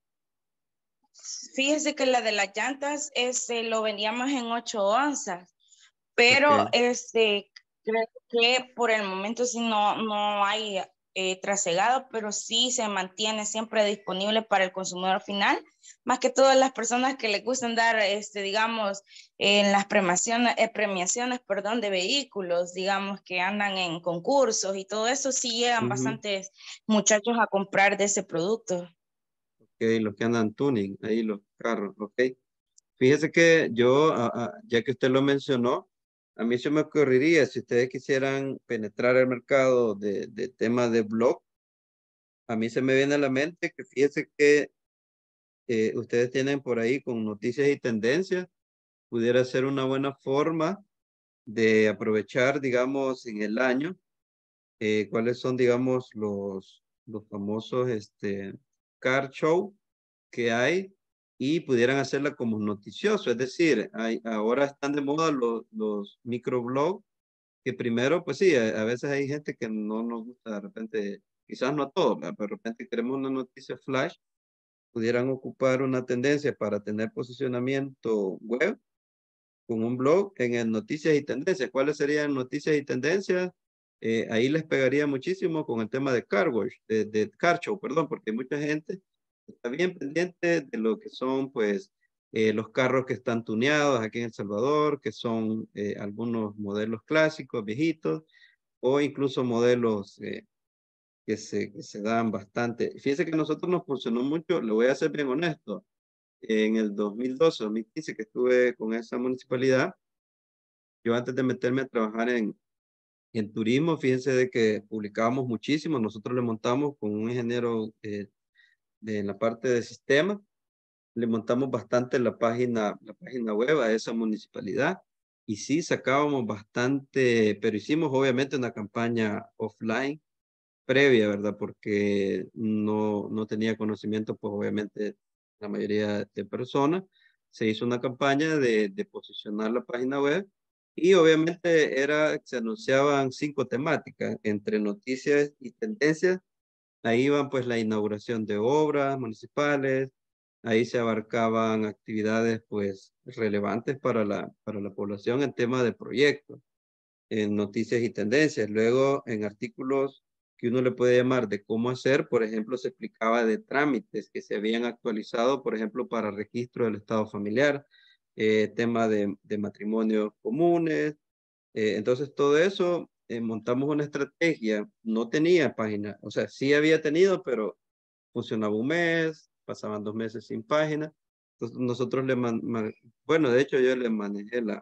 fíjese que la de las llantas, este, lo vendíamos en ocho onzas, pero Ok, este, creo que por el momento sí no, no hay eh, trasegado, pero sí se mantiene siempre disponible para el consumidor final, más que todas las personas que les gustan dar, este, digamos, en las premiaciones, eh, premiaciones, perdón, de vehículos, digamos, que andan en concursos y todo eso, sí llegan ujú, bastantes muchachos a comprar de ese producto. ok, los que andan tuning, ahí los carros, ok. Fíjese que yo, ah, ah, ya que usted lo mencionó, a mí se me ocurriría, si ustedes quisieran penetrar el mercado de, de temas de blog, a mí se me viene a la mente que fíjese que eh, ustedes tienen por ahí con noticias y tendencias, pudiera ser una buena forma de aprovechar, digamos, en el año, eh, cuáles son, digamos, los, los famosos este, car show que hay y pudieran hacerla como noticioso. Es decir, hay, ahora están de moda los, los microblogs, que primero, pues sí, a, a veces hay gente que no nos gusta de repente, quizás no a todos, ¿verdad? Pero de repente queremos una noticia flash, pudieran ocupar una tendencia para tener posicionamiento web con un blog en el Noticias y Tendencias. ¿Cuáles serían noticias y tendencias? Eh, ahí les pegaría muchísimo con el tema de car wash, de, de car show, perdón, porque mucha gente está bien pendiente de lo que son, pues, eh, los carros que están tuneados aquí en El Salvador, que son eh, algunos modelos clásicos, viejitos, o incluso modelos eh, que, se, que se dan bastante. Fíjense que a nosotros nos funcionó mucho, le voy a ser bien honesto, en el dos mil doce, dos mil quince que estuve con esa municipalidad, yo antes de meterme a trabajar en, en turismo, fíjense de que publicábamos muchísimo, nosotros le montamos con un ingeniero eh, de la parte de sistemas, le montamos bastante la página, la página web a esa municipalidad y sí sacábamos bastante, pero hicimos obviamente una campaña offline previa, ¿verdad? Porque no, no tenía conocimiento, pues obviamente la mayoría de personas. Se hizo una campaña de, de posicionar la página web y obviamente era, se anunciaban cinco temáticas entre noticias y tendencias. Ahí iban pues la inauguración de obras municipales, ahí se abarcaban actividades pues relevantes para la, para la población en tema de proyectos, en noticias y tendencias. Luego en artículos que uno le puede llamar de cómo hacer, por ejemplo, se explicaba de trámites que se habían actualizado, por ejemplo, para registro del estado familiar, eh, tema de, de matrimonios comunes. Eh, entonces todo eso, eh, montamos una estrategia, no tenía página, o sea, sí había tenido, pero funcionaba un mes, pasaban dos meses sin página. Entonces nosotros le, man, man, bueno, de hecho yo le manejé la,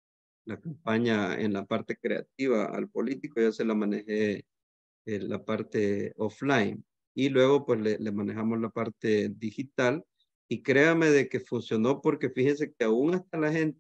la campaña en la parte creativa al político, yo se la manejé en la parte offline y luego pues le, le manejamos la parte digital y créame de que funcionó porque fíjense que aún hasta la gente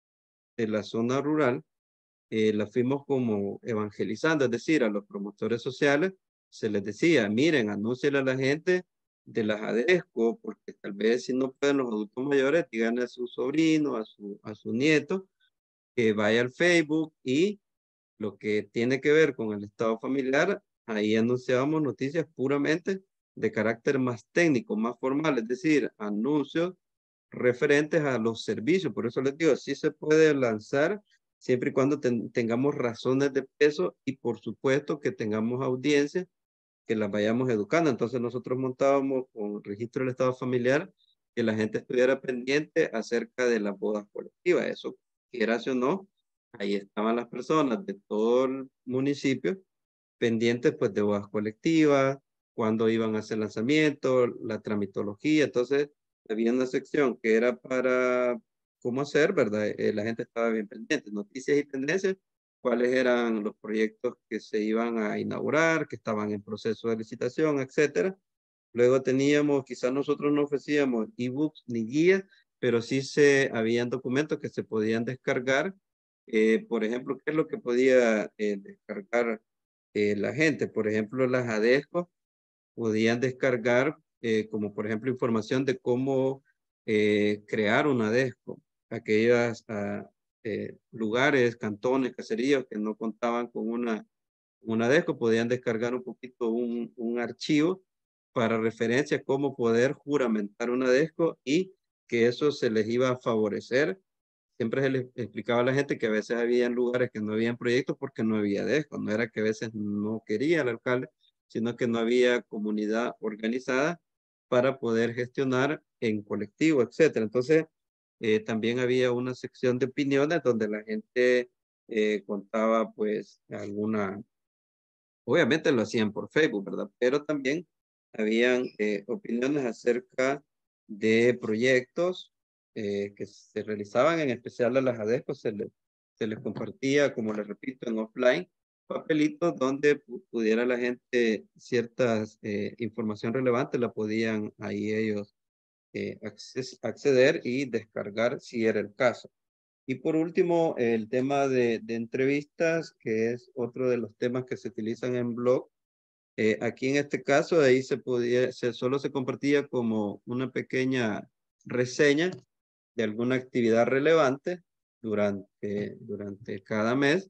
de la zona rural eh, la fuimos como evangelizando, es decir, a los promotores sociales se les decía, miren, anúnciale a la gente de las ADESCO, porque tal vez si no pueden los adultos mayores, díganle a su sobrino, a su, a su nieto, que vaya al Facebook y lo que tiene que ver con el estado familiar, ahí anunciábamos noticias puramente de carácter más técnico, más formal, es decir, anuncios referentes a los servicios. Por eso les digo, sí se puede lanzar siempre y cuando ten, tengamos razones de peso y por supuesto que tengamos audiencia que las vayamos educando. Entonces nosotros montábamos con registro del estado familiar que la gente estuviera pendiente acerca de las bodas colectivas. Eso, quieras o no, ahí estaban las personas de todo el municipio pendientes pues de bodas colectivas, cuándo iban a hacer lanzamiento, la tramitología. Entonces había una sección que era para cómo hacer, ¿verdad? Eh, la gente estaba bien pendiente, noticias y tendencias, cuáles eran los proyectos que se iban a inaugurar, que estaban en proceso de licitación, etcétera. Luego teníamos, quizás nosotros no ofrecíamos ebooks ni guías, pero sí se habían documentos que se podían descargar. Eh, por ejemplo, ¿qué es lo que podía eh, descargar eh, la gente? Por ejemplo, las ADESCO podían descargar, eh, como por ejemplo, información de cómo eh, crear una ADESCO. Aquellos ah, eh, lugares, cantones, caseríos que no contaban con una, una ADESCO podían descargar un poquito un, un archivo para referencia cómo poder juramentar una ADESCO y que eso se les iba a favorecer. Siempre se les explicaba a la gente que a veces había lugares que no habían proyectos porque no había ADESCO. No era que a veces no quería el alcalde, sino que no había comunidad organizada para poder gestionar en colectivo, etcétera. Entonces, eh, también había una sección de opiniones donde la gente eh, contaba pues alguna, obviamente lo hacían por Facebook, ¿verdad? Pero también habían eh, opiniones acerca de proyectos eh, que se realizaban, en especial a las ADESCO, se les, se les compartía, como les repito, en offline, papelitos donde pu- pudiera la gente ciertas eh, información relevante, la podían ahí ellos eh, acces- acceder y descargar si era el caso. Y por último, el tema de, de entrevistas, que es otro de los temas que se utilizan en blog. Eh, aquí en este caso, ahí se podía, se, solo se compartía como una pequeña reseña de alguna actividad relevante durante, durante cada mes.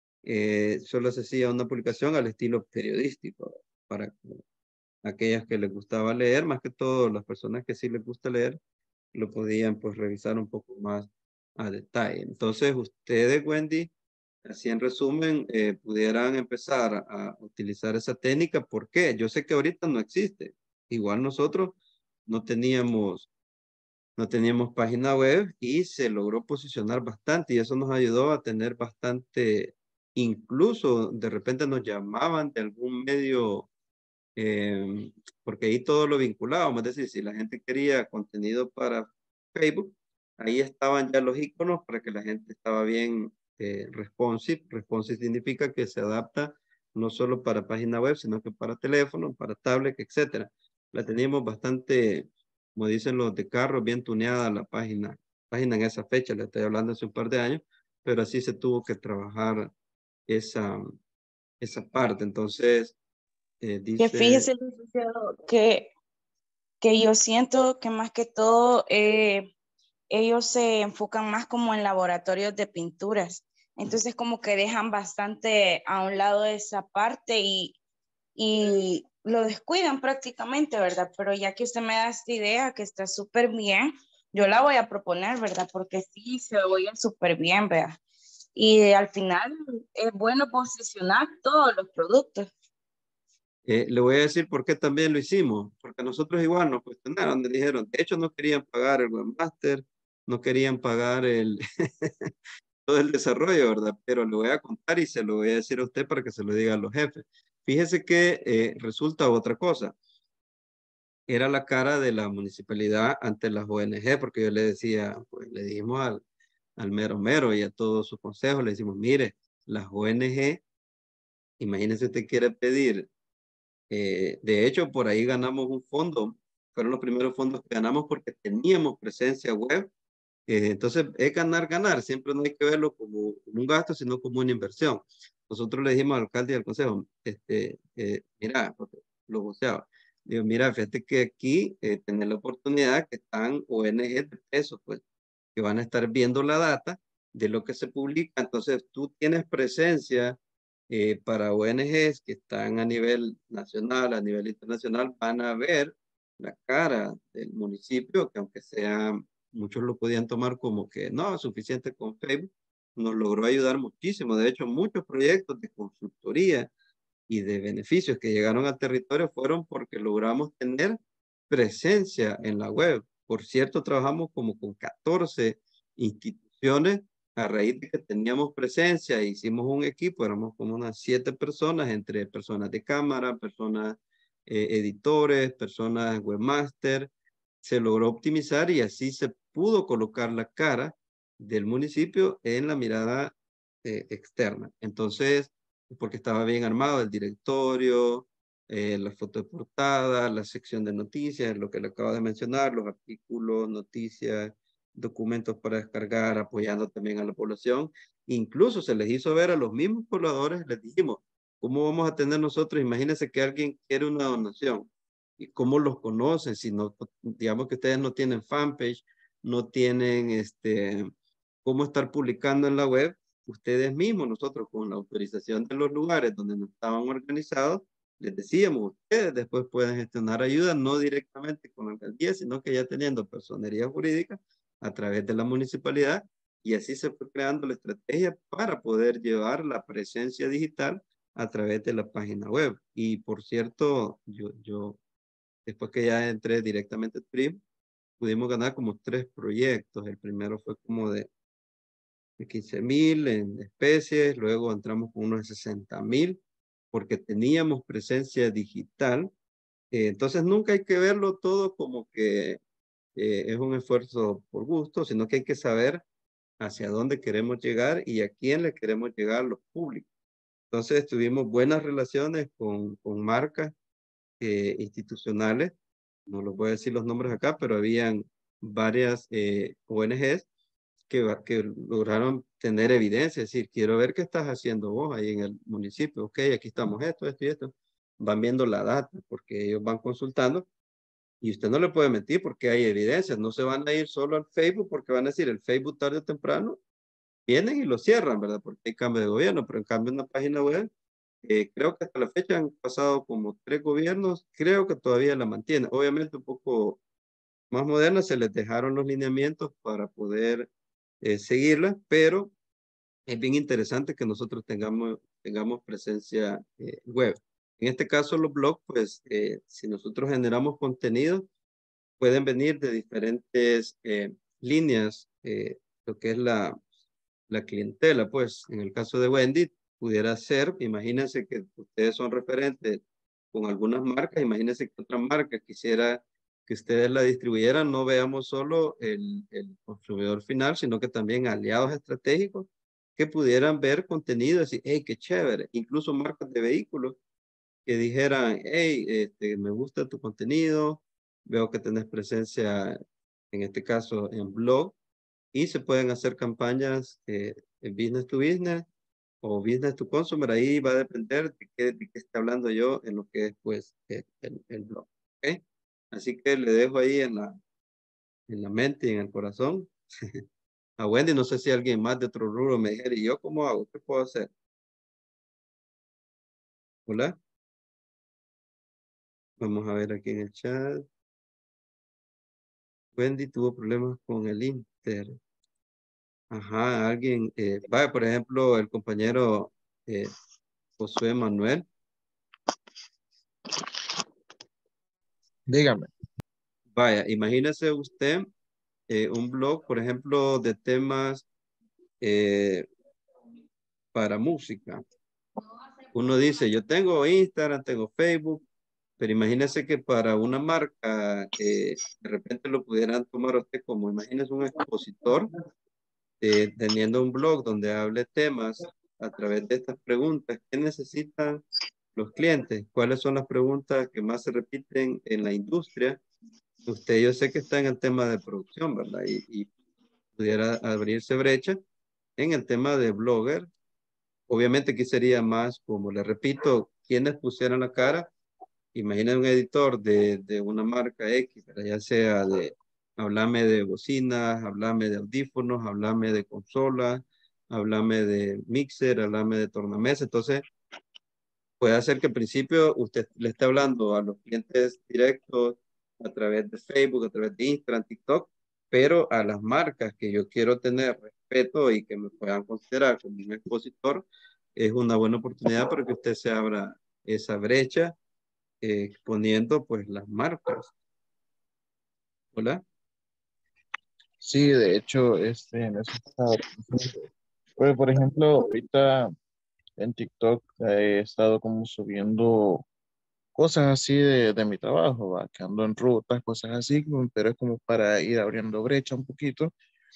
Eh, solo se hacía una publicación al estilo periodístico para que aquellas que les gustaba leer, más que todo las personas que sí les gusta leer, lo podían pues revisar un poco más a detalle. Entonces ustedes, Wendy, así en resumen, eh, pudieran empezar a utilizar esa técnica. ¿Por qué? Yo sé que ahorita no existe. Igual nosotros no teníamos no teníamos página web y se logró posicionar bastante y eso nos ayudó a tener bastante, incluso de repente nos llamaban de algún medio, eh, porque ahí todo lo vinculábamos, es decir, si la gente quería contenido para Facebook, ahí estaban ya los iconos para que la gente estaba bien eh, responsive. Responsive significa que se adapta no solo para página web, sino que para teléfono, para tablet, etcétera. La teníamos bastante, como dicen los de carro, bien tuneada la página, página en esa fecha, le estoy hablando hace un par de años, pero así se tuvo que trabajar esa, esa parte. Entonces, eh, Que dice, fíjese, licenciado, que, que yo siento que más que todo eh, ellos se enfocan más como en laboratorios de pinturas. Entonces como que dejan bastante a un lado esa parte y, y lo descuidan prácticamente, ¿verdad? Pero ya que usted me da esta idea que está súper bien, yo la voy a proponer, ¿verdad? Porque sí, se oye súper bien, ¿verdad? Y al final es bueno posicionar todos los productos. Eh, le voy a decir por qué también lo hicimos, porque nosotros igual nos cuestionaron, nos dijeron, de hecho no querían pagar el webmaster, no querían pagar el, todo el desarrollo, ¿verdad? Pero le voy a contar y se lo voy a decir a usted para que se lo diga a los jefes. Fíjese que eh, resulta otra cosa. Era la cara de la municipalidad ante las O N G, porque yo le decía, pues le dijimos al, al mero mero y a todos sus consejos, le decimos, mire, las O N G, imagínese usted quiere pedir. Eh, de hecho, por ahí ganamos un fondo. Fueron los primeros fondos que ganamos porque teníamos presencia web. Eh, entonces, es ganar, ganar. Siempre no hay que verlo como, como un gasto, sino como una inversión. Nosotros le dijimos al alcalde y al consejo, este, eh, mira, porque lo voceaba. Digo, mira, fíjate que aquí eh, tener la oportunidad que están O N G de pesos, pues, que van a estar viendo la data de lo que se publica. Entonces, tú tienes presencia eh, para O N Ges que están a nivel nacional, a nivel internacional, van a ver la cara del municipio, que aunque sea, muchos lo podían tomar como que no, es suficiente con Facebook, nos logró ayudar muchísimo. De hecho, muchos proyectos de consultoría y de beneficios que llegaron al territorio fueron porque logramos tener presencia en la web. Por cierto, trabajamos como con catorce instituciones a raíz de que teníamos presencia, hicimos un equipo, éramos como unas siete personas, entre personas de cámara, personas eh, editores, personas webmaster. Se logró optimizar y así se pudo colocar la cara del municipio en la mirada eh, externa. Entonces, porque estaba bien armado el directorio, eh, la foto de portada, la sección de noticias, lo que le acabo de mencionar, los artículos, noticias, documentos para descargar, apoyando también a la población. Incluso se les hizo ver a los mismos pobladores, les dijimos, ¿cómo vamos a tener nosotros? Imagínense que alguien quiere una donación. ¿Y cómo los conocen? Si no, digamos que ustedes no tienen fanpage, no tienen este, cómo estar publicando en la web, ustedes mismos, nosotros con la autorización de los lugares donde no estaban organizados, les decíamos, ustedes después pueden gestionar ayuda, no directamente con la alcaldía, sino que ya teniendo personería jurídica a través de la municipalidad, y así se fue creando la estrategia para poder llevar la presencia digital a través de la página web. Y por cierto, yo, yo después que ya entré directamente a Trim, pudimos ganar como tres proyectos. El primero fue como de de quince mil en especies, luego entramos con unos sesenta mil porque teníamos presencia digital. Eh, entonces nunca hay que verlo todo como que eh, es un esfuerzo por gusto, sino que hay que saber hacia dónde queremos llegar y a quién le queremos llegar a los públicos. Entonces tuvimos buenas relaciones con, con marcas eh, institucionales, no los voy a decir los nombres acá, pero habían varias eh, O N Ges que, que lograron tener evidencia, es decir, quiero ver qué estás haciendo vos ahí en el municipio, ok, aquí estamos esto, esto y esto, van viendo la data, porque ellos van consultando, y usted no le puede mentir porque hay evidencias, no se van a ir solo al Facebook, porque van a decir, el Facebook tarde o temprano, vienen y lo cierran, ¿verdad? Porque hay cambio de gobierno, pero en cambio en una página web, eh, creo que hasta la fecha han pasado como tres gobiernos, creo que todavía la mantiene, obviamente un poco más moderna, se les dejaron los lineamientos para poder eh, seguirla, pero es bien interesante que nosotros tengamos, tengamos presencia eh, web. En este caso, los blogs, pues, eh, si nosotros generamos contenido, pueden venir de diferentes eh, líneas, eh, lo que es la, la clientela, pues en el caso de Wendy, pudiera ser, imagínense que ustedes son referentes con algunas marcas, imagínense que otra marca quisiera que ustedes la distribuyeran, no veamos solo el, el consumidor final, sino que también aliados estratégicos que pudieran ver contenido y decir, hey, qué chévere, incluso marcas de vehículos que dijeran, hey, este, me gusta tu contenido, veo que tenés presencia, en este caso, en blog, y se pueden hacer campañas eh, en business to business o business to consumer, ahí va a depender de qué, de qué esté hablando yo en lo que es, pues, el, el, el blog, ¿ok? Así que le dejo ahí en la, en la mente y en el corazón. A Wendy, no sé si alguien más de otro rubro me dijera, ¿y yo cómo hago? ¿Qué puedo hacer? Hola. Vamos a ver aquí en el chat. Wendy tuvo problemas con el Inter. Ajá, alguien, eh, vaya, por ejemplo, el compañero eh, Josué Manuel. Dígame. Vaya, imagínese usted eh, un blog, por ejemplo, de temas eh, para música. Uno dice, yo tengo Instagram, tengo Facebook, pero imagínese que para una marca, eh, de repente lo pudieran tomar a usted como, imagínese un expositor, eh, teniendo un blog donde hable temas a través de estas preguntas. ¿Qué necesitan los clientes? ¿Cuáles son las preguntas que más se repiten en la industria? Usted, yo sé que está en el tema de producción, ¿verdad? Y, y pudiera abrirse brecha en el tema de blogger. Obviamente aquí sería más, como le repito, quienes pusieran la cara. Imagina un editor de, de una marca X, ¿verdad? Ya sea de, háblame de bocinas, háblame de audífonos, háblame de consolas, háblame de mixer, háblame de tornamesa. Entonces, puede hacer que al principio usted le esté hablando a los clientes directos a través de Facebook, a través de Instagram, TikTok, pero a las marcas que yo quiero tener respeto y que me puedan considerar como un expositor, es una buena oportunidad para que usted se abra esa brecha eh, exponiendo pues las marcas. Hola. Sí, de hecho, este, en eso estaba pensando. Pues, por ejemplo, ahorita en TikTok he estado como subiendo cosas así de, de mi trabajo, ¿va? Que ando en rutas, cosas así, como- pero es como para ir abriendo brecha un poquito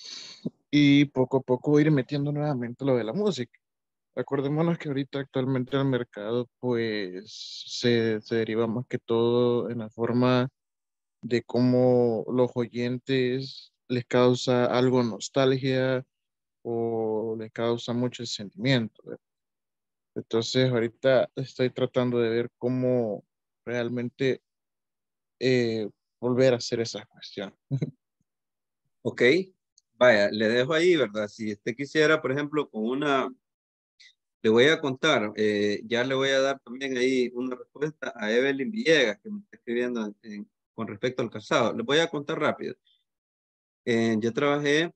y poco a poco ir metiendo nuevamente lo de la música. Acordémonos que ahorita actualmente el mercado pues se, se deriva más que todo en la forma de cómo los oyentes les causa algo nostalgia o les causa mucho sentimiento. ¿Verdad? Entonces ahorita estoy tratando de ver cómo realmente eh, volver a hacer esa cuestión. Ok. Vaya, le dejo ahí, ¿verdad? Si usted quisiera, por ejemplo, con una, le voy a contar, eh, ya le voy a dar también ahí una respuesta a Evelyn Villegas, que me está escribiendo en- en- con respecto al calzado. Le voy a contar rápido. Eh, yo trabajé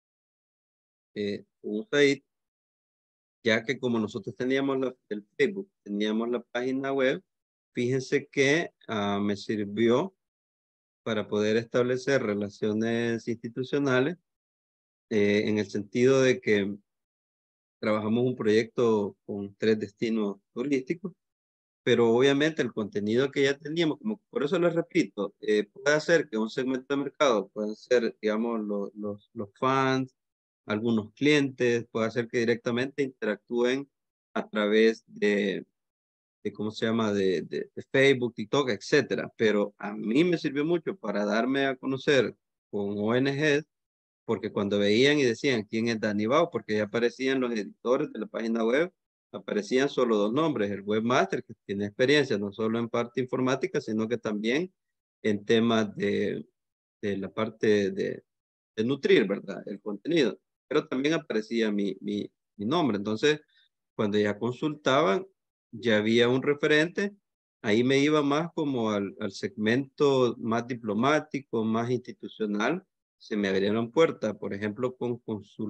eh, con U S A I D, ya que como nosotros teníamos la- el Facebook, teníamos la página web, fíjense que ah, me sirvió para poder establecer relaciones institucionales eh, en el sentido de que trabajamos un proyecto con tres destinos turísticos, pero obviamente el contenido que ya teníamos, como por eso les repito, eh, puede hacer que un segmento de mercado, pueden ser, digamos, lo- los, los fans, algunos clientes, puede hacer que directamente interactúen a través de, de ¿cómo se llama?, de, de, de Facebook, TikTok, etcétera. Pero a mí me sirvió mucho para darme a conocer con O N Ges, porque cuando veían y decían quién es Danny Bau, porque ya aparecían los editores de la página web, aparecían solo dos nombres, el webmaster que tiene experiencia no solo en parte informática, sino que también en temas de, de la parte de, de nutrir, ¿verdad? El contenido. Pero también aparecía mi, mi, mi nombre. Entonces, cuando ya consultaban, ya había un referente, ahí me iba más como al, al segmento más diplomático, más institucional, se me abrieron puertas, por ejemplo, con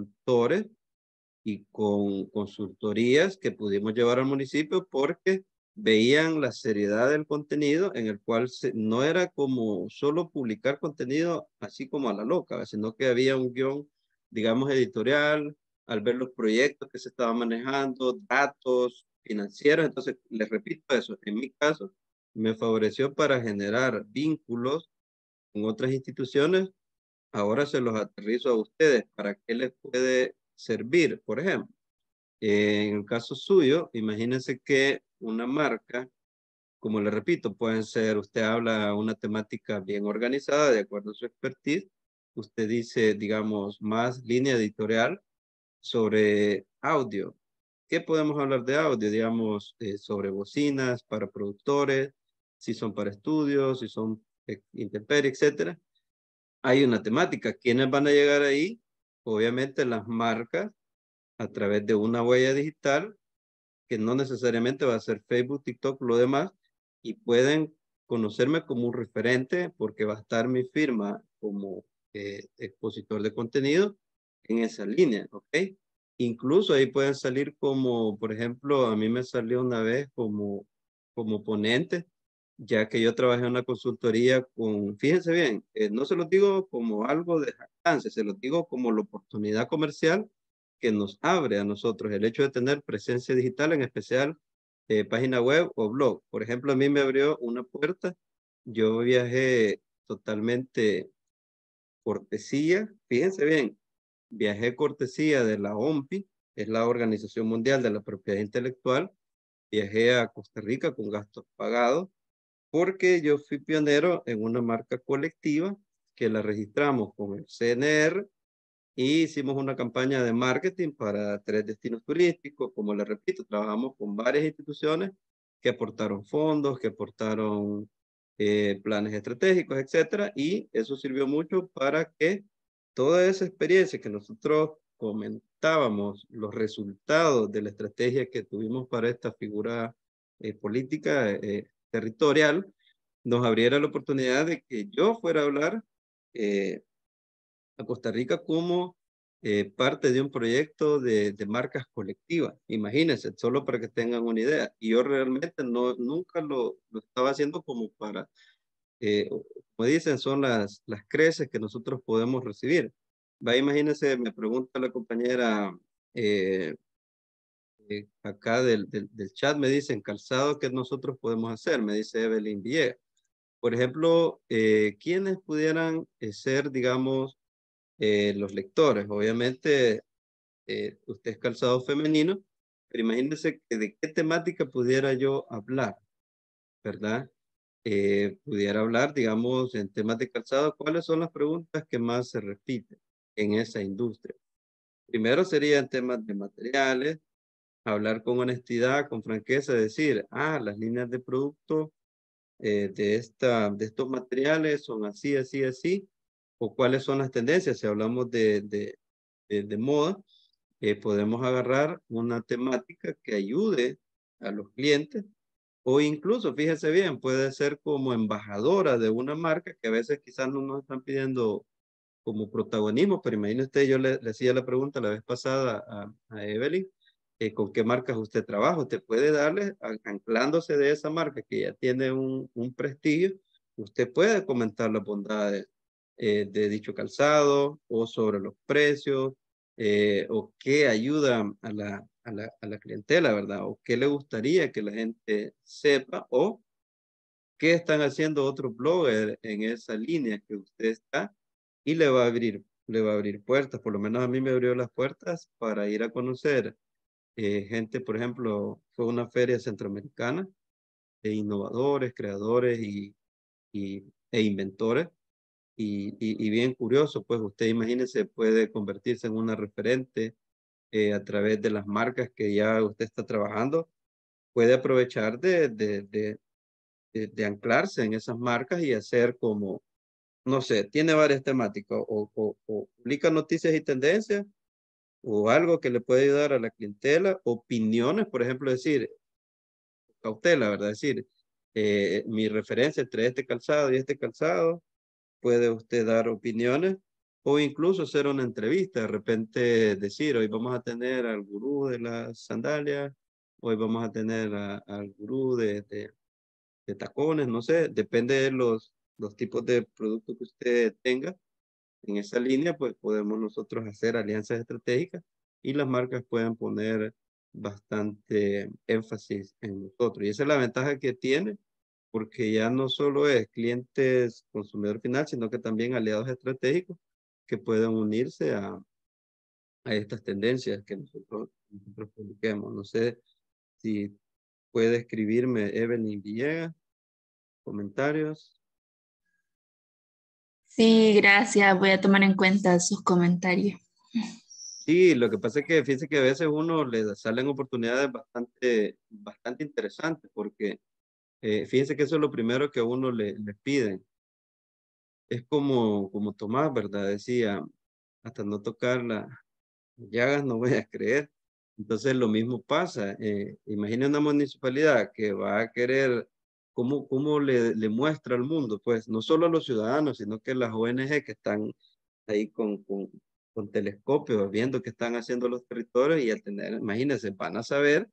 consultores y con consultorías que pudimos llevar al municipio porque veían la seriedad del contenido en el cual se, no era como solo publicar contenido así como a la loca, sino que había un guión, digamos, editorial, al ver los proyectos que se estaban manejando, datos financieros. Entonces, les repito eso, en mi caso, me favoreció para generar vínculos con otras instituciones. Ahora se los aterrizo a ustedes. ¿Para qué les puede servir? Por ejemplo, eh, en el caso suyo, imagínense que una marca, como le repito, pueden ser, usted habla una temática bien organizada de acuerdo a su expertise. Usted dice, digamos, más línea editorial sobre audio. ¿Qué podemos hablar de audio? Digamos, eh, sobre bocinas para productores, si son para estudios, si son eh, intemperie, etcétera. Hay una temática. ¿Quiénes van a llegar ahí? Obviamente las marcas a través de una huella digital, que no necesariamente va a ser Facebook, TikTok, lo demás, y pueden conocerme como un referente porque va a estar mi firma como eh, expositor de contenido en esa línea, ¿ok? Incluso ahí pueden salir como, por ejemplo, a mí me salió una vez como, como ponente, ya que yo trabajé en una consultoría con, fíjense bien, eh, no se los digo como algo de jactancia, se los digo como la oportunidad comercial que nos abre a nosotros el hecho de tener presencia digital, en especial eh, página web o blog. Por ejemplo, a mí me abrió una puerta. Yo viajé totalmente cortesía, fíjense bien, viajé cortesía de la O M P I, es la Organización Mundial de la Propiedad Intelectual. Viajé a Costa Rica con gastos pagados porque yo fui pionero en una marca colectiva que la registramos con el C N R y hicimos una campaña de marketing para tres destinos turísticos. Como les repito, trabajamos con varias instituciones que aportaron fondos, que aportaron eh, planes estratégicos, etcétera. Y eso sirvió mucho para que toda esa experiencia que nosotros comentábamos, los resultados de la estrategia que tuvimos para esta figura eh, política eh, territorial, nos abriera la oportunidad de que yo fuera a hablar eh, a Costa Rica como eh, parte de un proyecto de, de marcas colectivas. Imagínense, solo para que tengan una idea. Y yo realmente no, nunca lo, lo estaba haciendo como para, eh, como dicen, son las, las creces que nosotros podemos recibir. Va, imagínense, me pregunta la compañera eh, eh, acá del, del, del chat, me dicen, calzado, ¿qué nosotros podemos hacer? Me dice Evelyn Villegas. Por ejemplo, eh, ¿quiénes pudieran eh, ser, digamos, eh, los lectores? Obviamente, eh, usted es calzado femenino, pero imagínense que de qué temática pudiera yo hablar, ¿verdad? Eh, pudiera hablar, digamos, en temas de calzado, ¿cuáles son las preguntas que más se repiten en esa industria? Primero sería en temas de materiales, hablar con honestidad, con franqueza, decir, ah, las líneas de producto eh, de, esta, de estos materiales son así, así, así, o cuáles son las tendencias. Si hablamos de, de, de, de moda, eh, podemos agarrar una temática que ayude a los clientes, o incluso, fíjese bien, puede ser como embajadora de una marca que a veces quizás no nos están pidiendo como protagonismo, pero imagine usted, yo le, le hacía la pregunta la vez pasada a, a Evelyn, eh, ¿con qué marcas usted trabaja? Usted puede darle, an- anclándose de esa marca que ya tiene un, un prestigio, usted puede comentar las bondades eh, de dicho calzado o sobre los precios eh, o qué ayuda a la, a la, a la clientela, ¿verdad? O qué le gustaría que la gente sepa o qué están haciendo otros bloggers en esa línea que usted está y le va a abrir, le va a abrir puertas. Por lo menos a mí me abrió las puertas para ir a conocer eh, gente. Por ejemplo, fue una feria centroamericana de innovadores, creadores y, y, e inventores. Y, y, y bien curioso, pues usted imagínese, puede convertirse en una referente eh, a través de las marcas que ya usted está trabajando. Puede aprovechar de, de, de, de, de anclarse en esas marcas y hacer como, no sé, tiene varias temáticas, o, o, o publica noticias y tendencias, o algo que le puede ayudar a la clientela, opiniones, por ejemplo, decir, cautela, ¿verdad? Decir, eh, mi referencia entre este calzado y este calzado, puede usted dar opiniones, o incluso hacer una entrevista, de repente decir, hoy vamos a tener al gurú de las sandalias, hoy vamos a tener a- al gurú de, de, de tacones, no sé, depende de los, los tipos de productos que usted tenga. En esa línea, pues podemos nosotros hacer alianzas estratégicas y las marcas pueden poner bastante énfasis en nosotros. Y esa es la ventaja que tiene, porque ya no solo es clientes consumidor final, sino que también aliados estratégicos que pueden unirse a, a estas tendencias que nosotros, nosotros publiquemos. No sé si puede escribirme Evelyn Villegas, comentarios. Sí, gracias. Voy a tomar en cuenta sus comentarios. Sí, lo que pasa es que fíjense que a veces uno le salen oportunidades bastante, bastante interesantes, porque eh, fíjense que eso es lo primero que a uno le, le piden. Es como, como Tomás, ¿verdad? Decía, hasta no tocar las llagas no voy a creer. Entonces lo mismo pasa. Eh, imagine una municipalidad que va a querer, ¿cómo, cómo le, le muestra al mundo? Pues no solo a los ciudadanos, sino que las O N G que están ahí con, con, con telescopios viendo qué están haciendo los territorios y al tener, imagínense, van a saber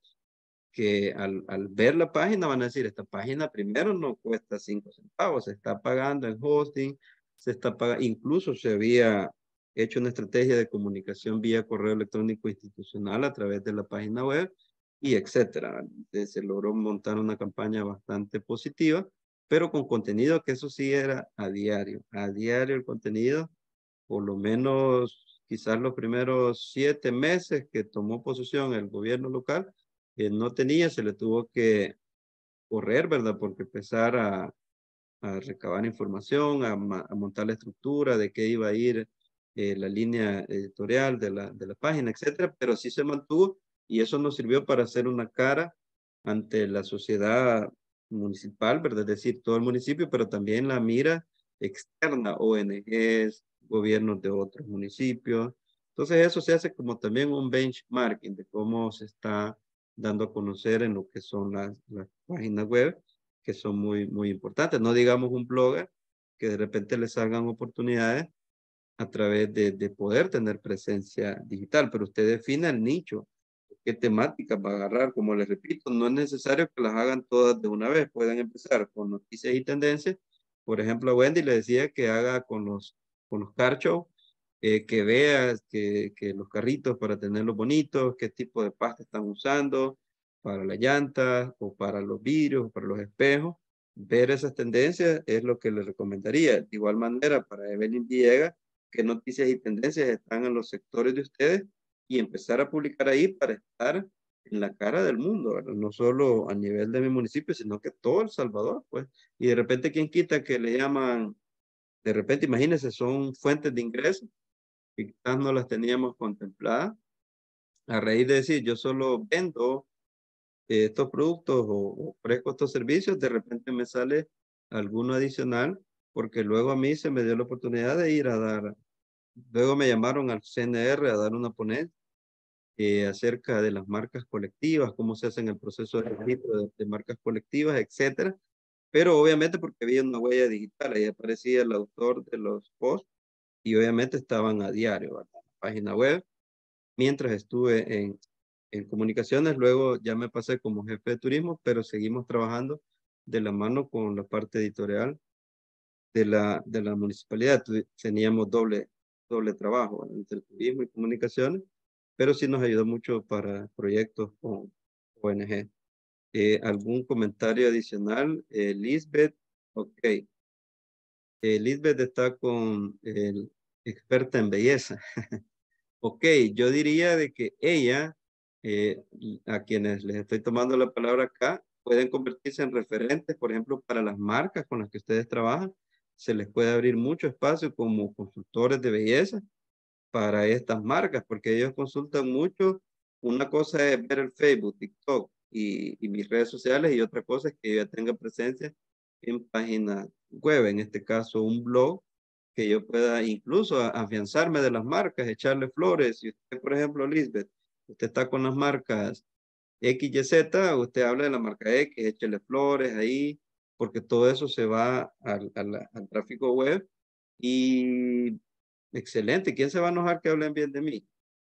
que al, al ver la página van a decir, esta página primero no cuesta cinco centavos, se está pagando en hosting, se está pagando, incluso se había hecho una estrategia de comunicación vía correo electrónico institucional a través de la página web y etcétera. Eh, Se logró montar una campaña bastante positiva, pero con contenido que eso sí era a diario, a diario el contenido, por lo menos quizás los primeros siete meses que tomó posesión el gobierno local, que no tenía, se le tuvo que correr, ¿verdad? Porque empezar a, a recabar información, a, ma- a montar la estructura de qué iba a ir eh, la línea editorial de la, de la página, etcétera, pero sí se mantuvo y eso nos sirvió para hacer una cara ante la sociedad municipal, ¿verdad? Es decir, todo el municipio, pero también la mira externa, O N Ges, gobiernos de otros municipios. Entonces eso se hace como también un benchmarking de cómo se está dando a conocer en lo que son las, las páginas web, que son muy, muy importantes. No digamos un blogger que de repente les salgan oportunidades a través de, de poder tener presencia digital, pero usted define el nicho, qué temáticas va a agarrar. Como les repito, no es necesario que las hagan todas de una vez, pueden empezar con noticias y tendencias. Por ejemplo, a Wendy le decía que haga con los, con los car show, eh, que veas que, que los carritos para tenerlos bonitos, qué tipo de pasta están usando para las llantas o para los vidrios o para los espejos. Ver esas tendencias es lo que le recomendaría. De igual manera, para Evelyn Villegas, qué noticias y tendencias están en los sectores de ustedes y empezar a publicar ahí para estar en la cara del mundo, ¿verdad? No solo a nivel de mi municipio, sino que todo El Salvador, pues. Y de repente, ¿quién quita que le llaman, de repente, imagínense, son fuentes de ingresos que quizás no las teníamos contempladas, a raíz de decir, yo solo vendo eh, estos productos o ofrezco estos servicios, de repente me sale alguno adicional, porque luego a mí se me dio la oportunidad de ir a dar, luego me llamaron al C N R a dar una ponencia eh, acerca de las marcas colectivas, cómo se hace en el proceso de registro de, de marcas colectivas, etcétera. Pero obviamente porque había una huella digital, ahí aparecía el autor de los posts y obviamente estaban a diario, ¿verdad? En la página web. Mientras estuve en, en comunicaciones, luego ya me pasé como jefe de turismo, pero seguimos trabajando de la mano con la parte editorial de la, de la municipalidad. Tu- Teníamos doble, doble trabajo, ¿verdad? Entre turismo y comunicaciones, pero sí nos ayudó mucho para proyectos con O N G. Eh, ¿algún comentario adicional? Eh, Lisbeth, ok. Eh, Lisbeth está con el experta en belleza. Ok, yo diría de que ella, eh, a quienes les estoy tomando la palabra acá, pueden convertirse en referentes, por ejemplo, para las marcas con las que ustedes trabajan. Se les puede abrir mucho espacio como consultores de belleza para estas marcas, porque ellos consultan mucho. Una cosa es ver el Facebook, TikTok y, y mis redes sociales y otra cosa es que yo ya tenga presencia en páginas web, en este caso un blog, que yo pueda incluso a- afianzarme de las marcas, echarle flores. Si usted, por ejemplo, Lisbeth, usted está con las marcas X Y Z, usted habla de la marca X, échele flores ahí, porque todo eso se va al, al al tráfico web y excelente. ¿Quién se va a enojar que hablen bien de mí?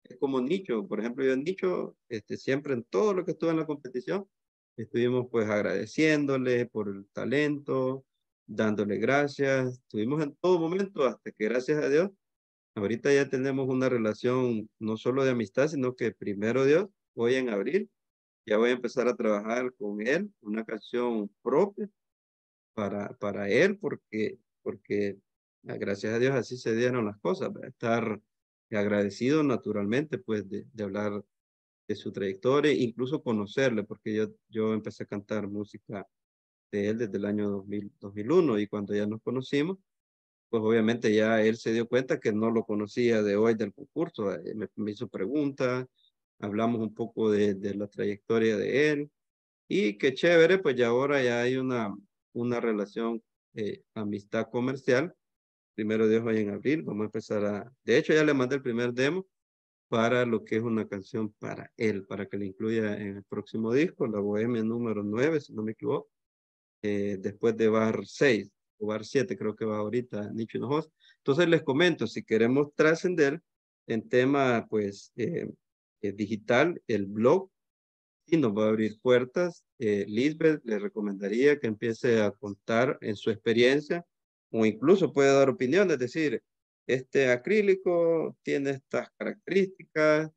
es como nicho. Por ejemplo, yo en nicho, este, siempre en todo lo que estuve en la competición, estuvimos pues agradeciéndole por el talento, dándole gracias. Estuvimos en todo momento hasta que gracias a Dios, ahorita ya tenemos una relación no solo de amistad, sino que primero Dios, hoy en abril, ya voy a empezar a trabajar con él, una canción propia para, para él, porque, porque ah, gracias a Dios así se dieron las cosas, ¿verdad? Estar agradecido naturalmente, pues, de, de hablar de su trayectoria, incluso conocerle, porque yo, yo empecé a cantar música de él desde el año dos mil, dos mil uno, y cuando ya nos conocimos, pues obviamente ya él se dio cuenta que no lo conocía de hoy del concurso, eh, me, me hizo preguntas, hablamos un poco de, de la trayectoria de él, y qué chévere, pues ya ahora ya hay una, una relación, eh, amistad comercial. Primero Dios, hoy en abril, vamos a empezar a... De hecho, ya le mandé el primer demo para lo que es una canción para él, para que le incluya en el próximo disco, La Bohemia número nueve, si no me equivoco, eh, después de Bar seis o Bar siete, creo que va ahorita, Nicho y Ojos. Entonces les comento, si queremos trascender en tema, pues, eh, eh, digital, el blog y nos va a abrir puertas. Eh, Lisbeth le recomendaría que empiece a contar en su experiencia o incluso puede dar opinión, es decir, este acrílico tiene estas características,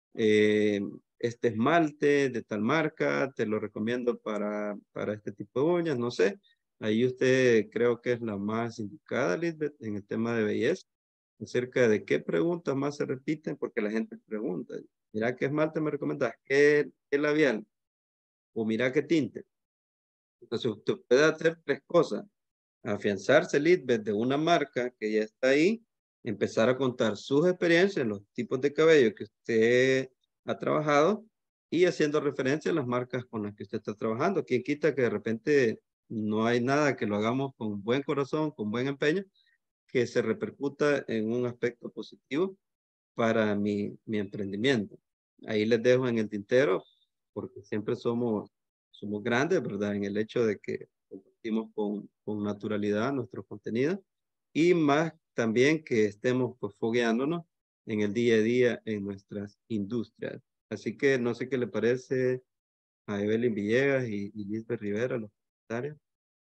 eh, este esmalte de tal marca, te lo recomiendo para, para este tipo de uñas, no sé. Ahí usted creo que es la más indicada, Lisbeth, en el tema de belleza, acerca de qué preguntas más se repiten, porque la gente pregunta, mira qué esmalte me recomendás, qué, qué labial, o mira qué tinte. Entonces usted puede hacer tres cosas: afianzarse Lisbeth de una marca que ya está ahí, empezar a contar sus experiencias, los tipos de cabello que usted ha trabajado y haciendo referencia a las marcas con las que usted está trabajando. Quien quita que de repente no hay nada que lo hagamos con buen corazón, con buen empeño, que se repercuta en un aspecto positivo para mi, mi emprendimiento. Ahí les dejo en el tintero, porque siempre somos, somos grandes, ¿verdad? En el hecho de que compartimos con, con naturalidad nuestro contenido y más también que estemos pues fogueándonos en el día a día en nuestras industrias. Así que no sé qué le parece a Evelyn Villegas y, y Lisbeth Rivera, los comentarios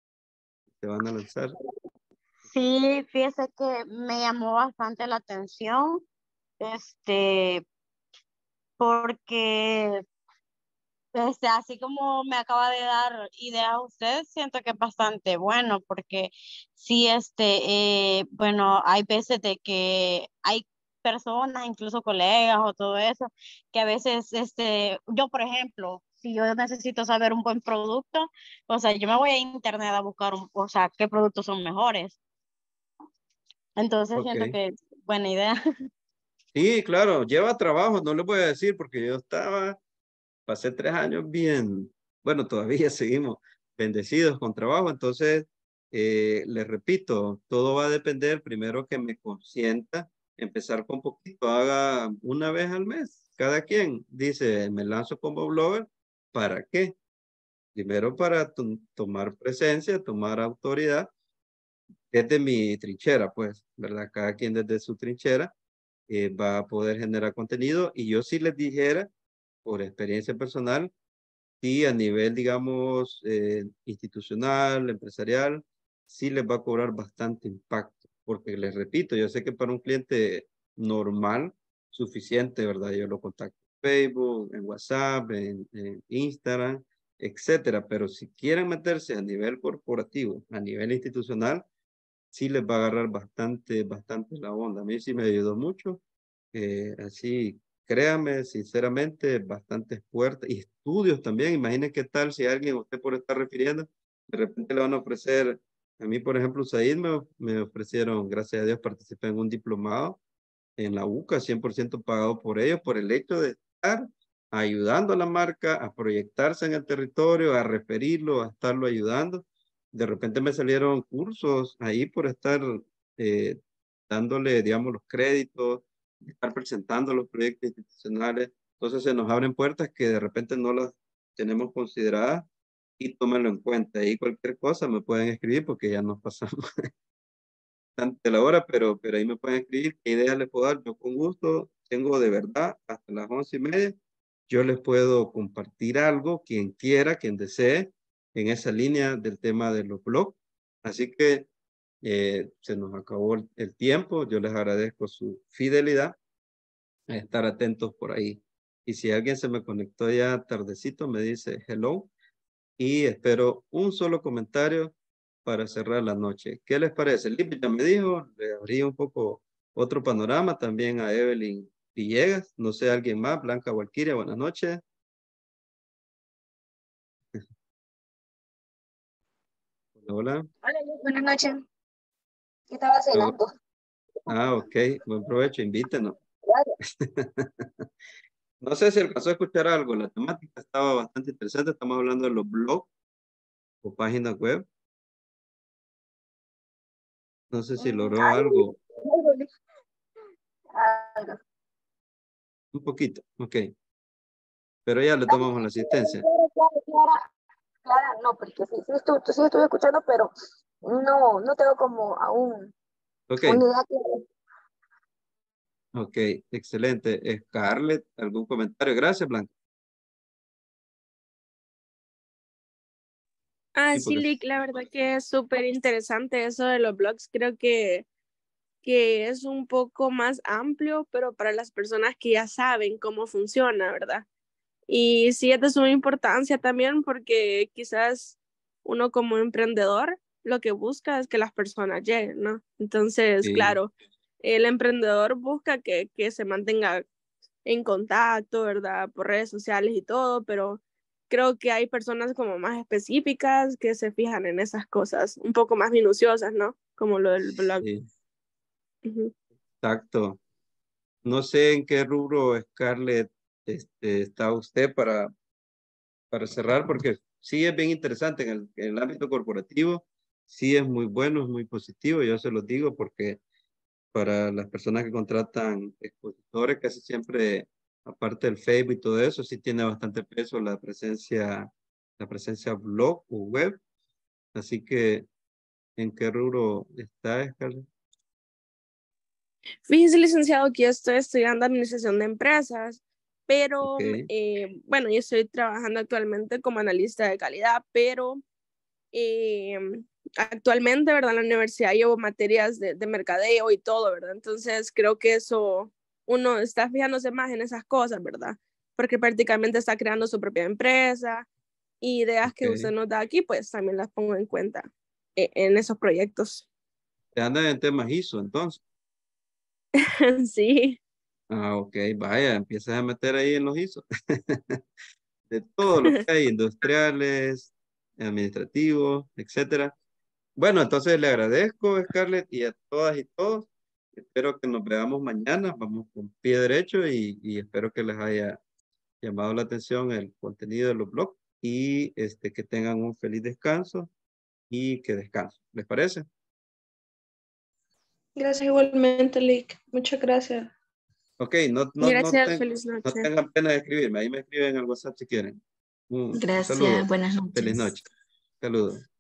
se van a lanzar. Sí, fíjese que me llamó bastante la atención, este, porque este, así como me acaba de dar ideas a usted, siento que es bastante bueno, porque sí, este, eh, bueno, hay veces de que hay personas, incluso colegas o todo eso, que a veces, este, yo por ejemplo, si yo necesito saber un buen producto, o sea, yo me voy a internet a buscar, un, o sea, qué productos son mejores. Entonces Ok. siento que es buena idea. Sí, claro, lleva trabajo, no les voy a decir porque yo estaba, pasé tres años bien, bueno, todavía seguimos bendecidos con trabajo, entonces, eh, les repito, todo va a depender primero que me consienta, empezar con poquito, haga una vez al mes, cada quien dice, me lanzo como blogger, ¿para qué? Primero para to- tomar presencia, tomar autoridad, desde mi trinchera, pues, ¿verdad? Cada quien desde su trinchera eh, va a poder generar contenido y yo sí les dijera, por experiencia personal, sí, a nivel, digamos, eh, institucional, empresarial, sí les va a cobrar bastante impacto, porque les repito, yo sé que para un cliente normal, suficiente, ¿verdad? Yo lo contacto en Facebook, en WhatsApp, en, en Instagram, etcétera, pero si quieren meterse a nivel corporativo, a nivel institucional, sí les va a agarrar bastante, bastante la onda. A mí sí me ayudó mucho. Eh, así, créame, sinceramente, bastante fuerte. Y estudios también. Imaginen qué tal si alguien, usted por estar refiriendo, de repente le van a ofrecer, a mí, por ejemplo, Said me, me ofrecieron, gracias a Dios, participé en un diplomado en la U C A, cien por ciento pagado por ellos, por el hecho de estar ayudando a la marca a proyectarse en el territorio, a referirlo, a estarlo ayudando. De repente me salieron cursos ahí por estar eh, dándole, digamos, los créditos, estar presentando los proyectos institucionales. Entonces se nos abren puertas que de repente no las tenemos consideradas y tómenlo en cuenta. Ahí cualquier cosa me pueden escribir porque ya nos pasamos bastante la hora, pero, pero ahí me pueden escribir qué ideas les puedo dar. Yo con gusto, tengo de verdad hasta las once y media. Yo les puedo compartir algo, quien quiera, quien desee, en esa línea del tema de los blogs. Así que eh, se nos acabó el, el tiempo. Yo les agradezco su fidelidad a estar atentos por ahí. Y si alguien se me conectó ya tardecito, me dice hello. Y espero un solo comentario para cerrar la noche. ¿Qué les parece? Limpia ya me dijo, le abrí un poco otro panorama también a Evelyn Villegas. No sé, alguien más, Blanca Walquiria, buenas noches. Hola, hola. Hola, Luis, buenas noches. ¿Qué estaba Pero- cenando? Ah, ok, buen provecho, invítenos. Claro. No sé si alcanzó a escuchar algo, la temática estaba bastante interesante, estamos hablando de los blogs o páginas web. No sé si Mm, logró algo, algo, algo, Luis, algo. un poquito, ok, pero ya le tomamos la asistencia. Clara, Clara, Clara, Clara, no, porque sí, sí, estuve, sí estuve escuchando, pero no, no tengo como aún Ok, una idea clara. ok, excelente. Scarlett, ¿algún comentario? Gracias, Blanca. Ah, Sí, sí, porque Lick, la verdad que es súper interesante eso de los blogs. Creo que, que es un poco más amplio, pero para las personas que ya saben cómo funciona, ¿verdad? Y sí es de suma importancia también porque quizás uno como emprendedor lo que busca es que las personas lleguen, ¿no? Entonces, sí, claro, el emprendedor busca que, que se mantenga en contacto, ¿verdad? Por redes sociales y todo, pero creo que hay personas como más específicas que se fijan en esas cosas, un poco más minuciosas, ¿no? Como lo del blog. sí, Ujú. exacto. No sé en qué rubro, Scarlett, este, está usted para, para cerrar, porque sí es bien interesante en el, en el ámbito corporativo, sí es muy bueno, es muy positivo, yo se lo digo, porque para las personas que contratan expositores, casi siempre, aparte del Facebook y todo eso, sí tiene bastante peso la presencia, la presencia blog o web. Así que, ¿en qué rubro está, Scarlett? Fíjese, licenciado, que yo estoy estudiando administración de empresas, pero Ok, eh, bueno, yo estoy trabajando actualmente como analista de calidad, pero eh, actualmente, ¿verdad? En la universidad llevo materias de, de mercadeo y todo, ¿verdad? Entonces creo que eso, uno está fijándose más en esas cosas, ¿verdad? Porque prácticamente está creando su propia empresa y ideas que usted ok. nos da aquí, pues también las pongo en cuenta eh, en esos proyectos. ¿Te andan en temas I S O entonces? Sí. Ah, ok, vaya, empiezas a meter ahí en los I S O. De todo lo que hay, industriales, administrativos, etcétera. Bueno, entonces le agradezco, Scarlett, y a todas y todos. Espero que nos veamos mañana. Vamos con pie derecho y, y espero que les haya llamado la atención el contenido de los blogs y este, que tengan un feliz descanso y que descansen. ¿Les parece? Gracias igualmente, Lick. Muchas gracias. Ok, no, no, no, Gracias, ten- feliz no noche. tengan pena de escribirme. Ahí me escriben al WhatsApp si quieren. Un, un Gracias, saludo. buenas Feliz noches. noche. Saludos.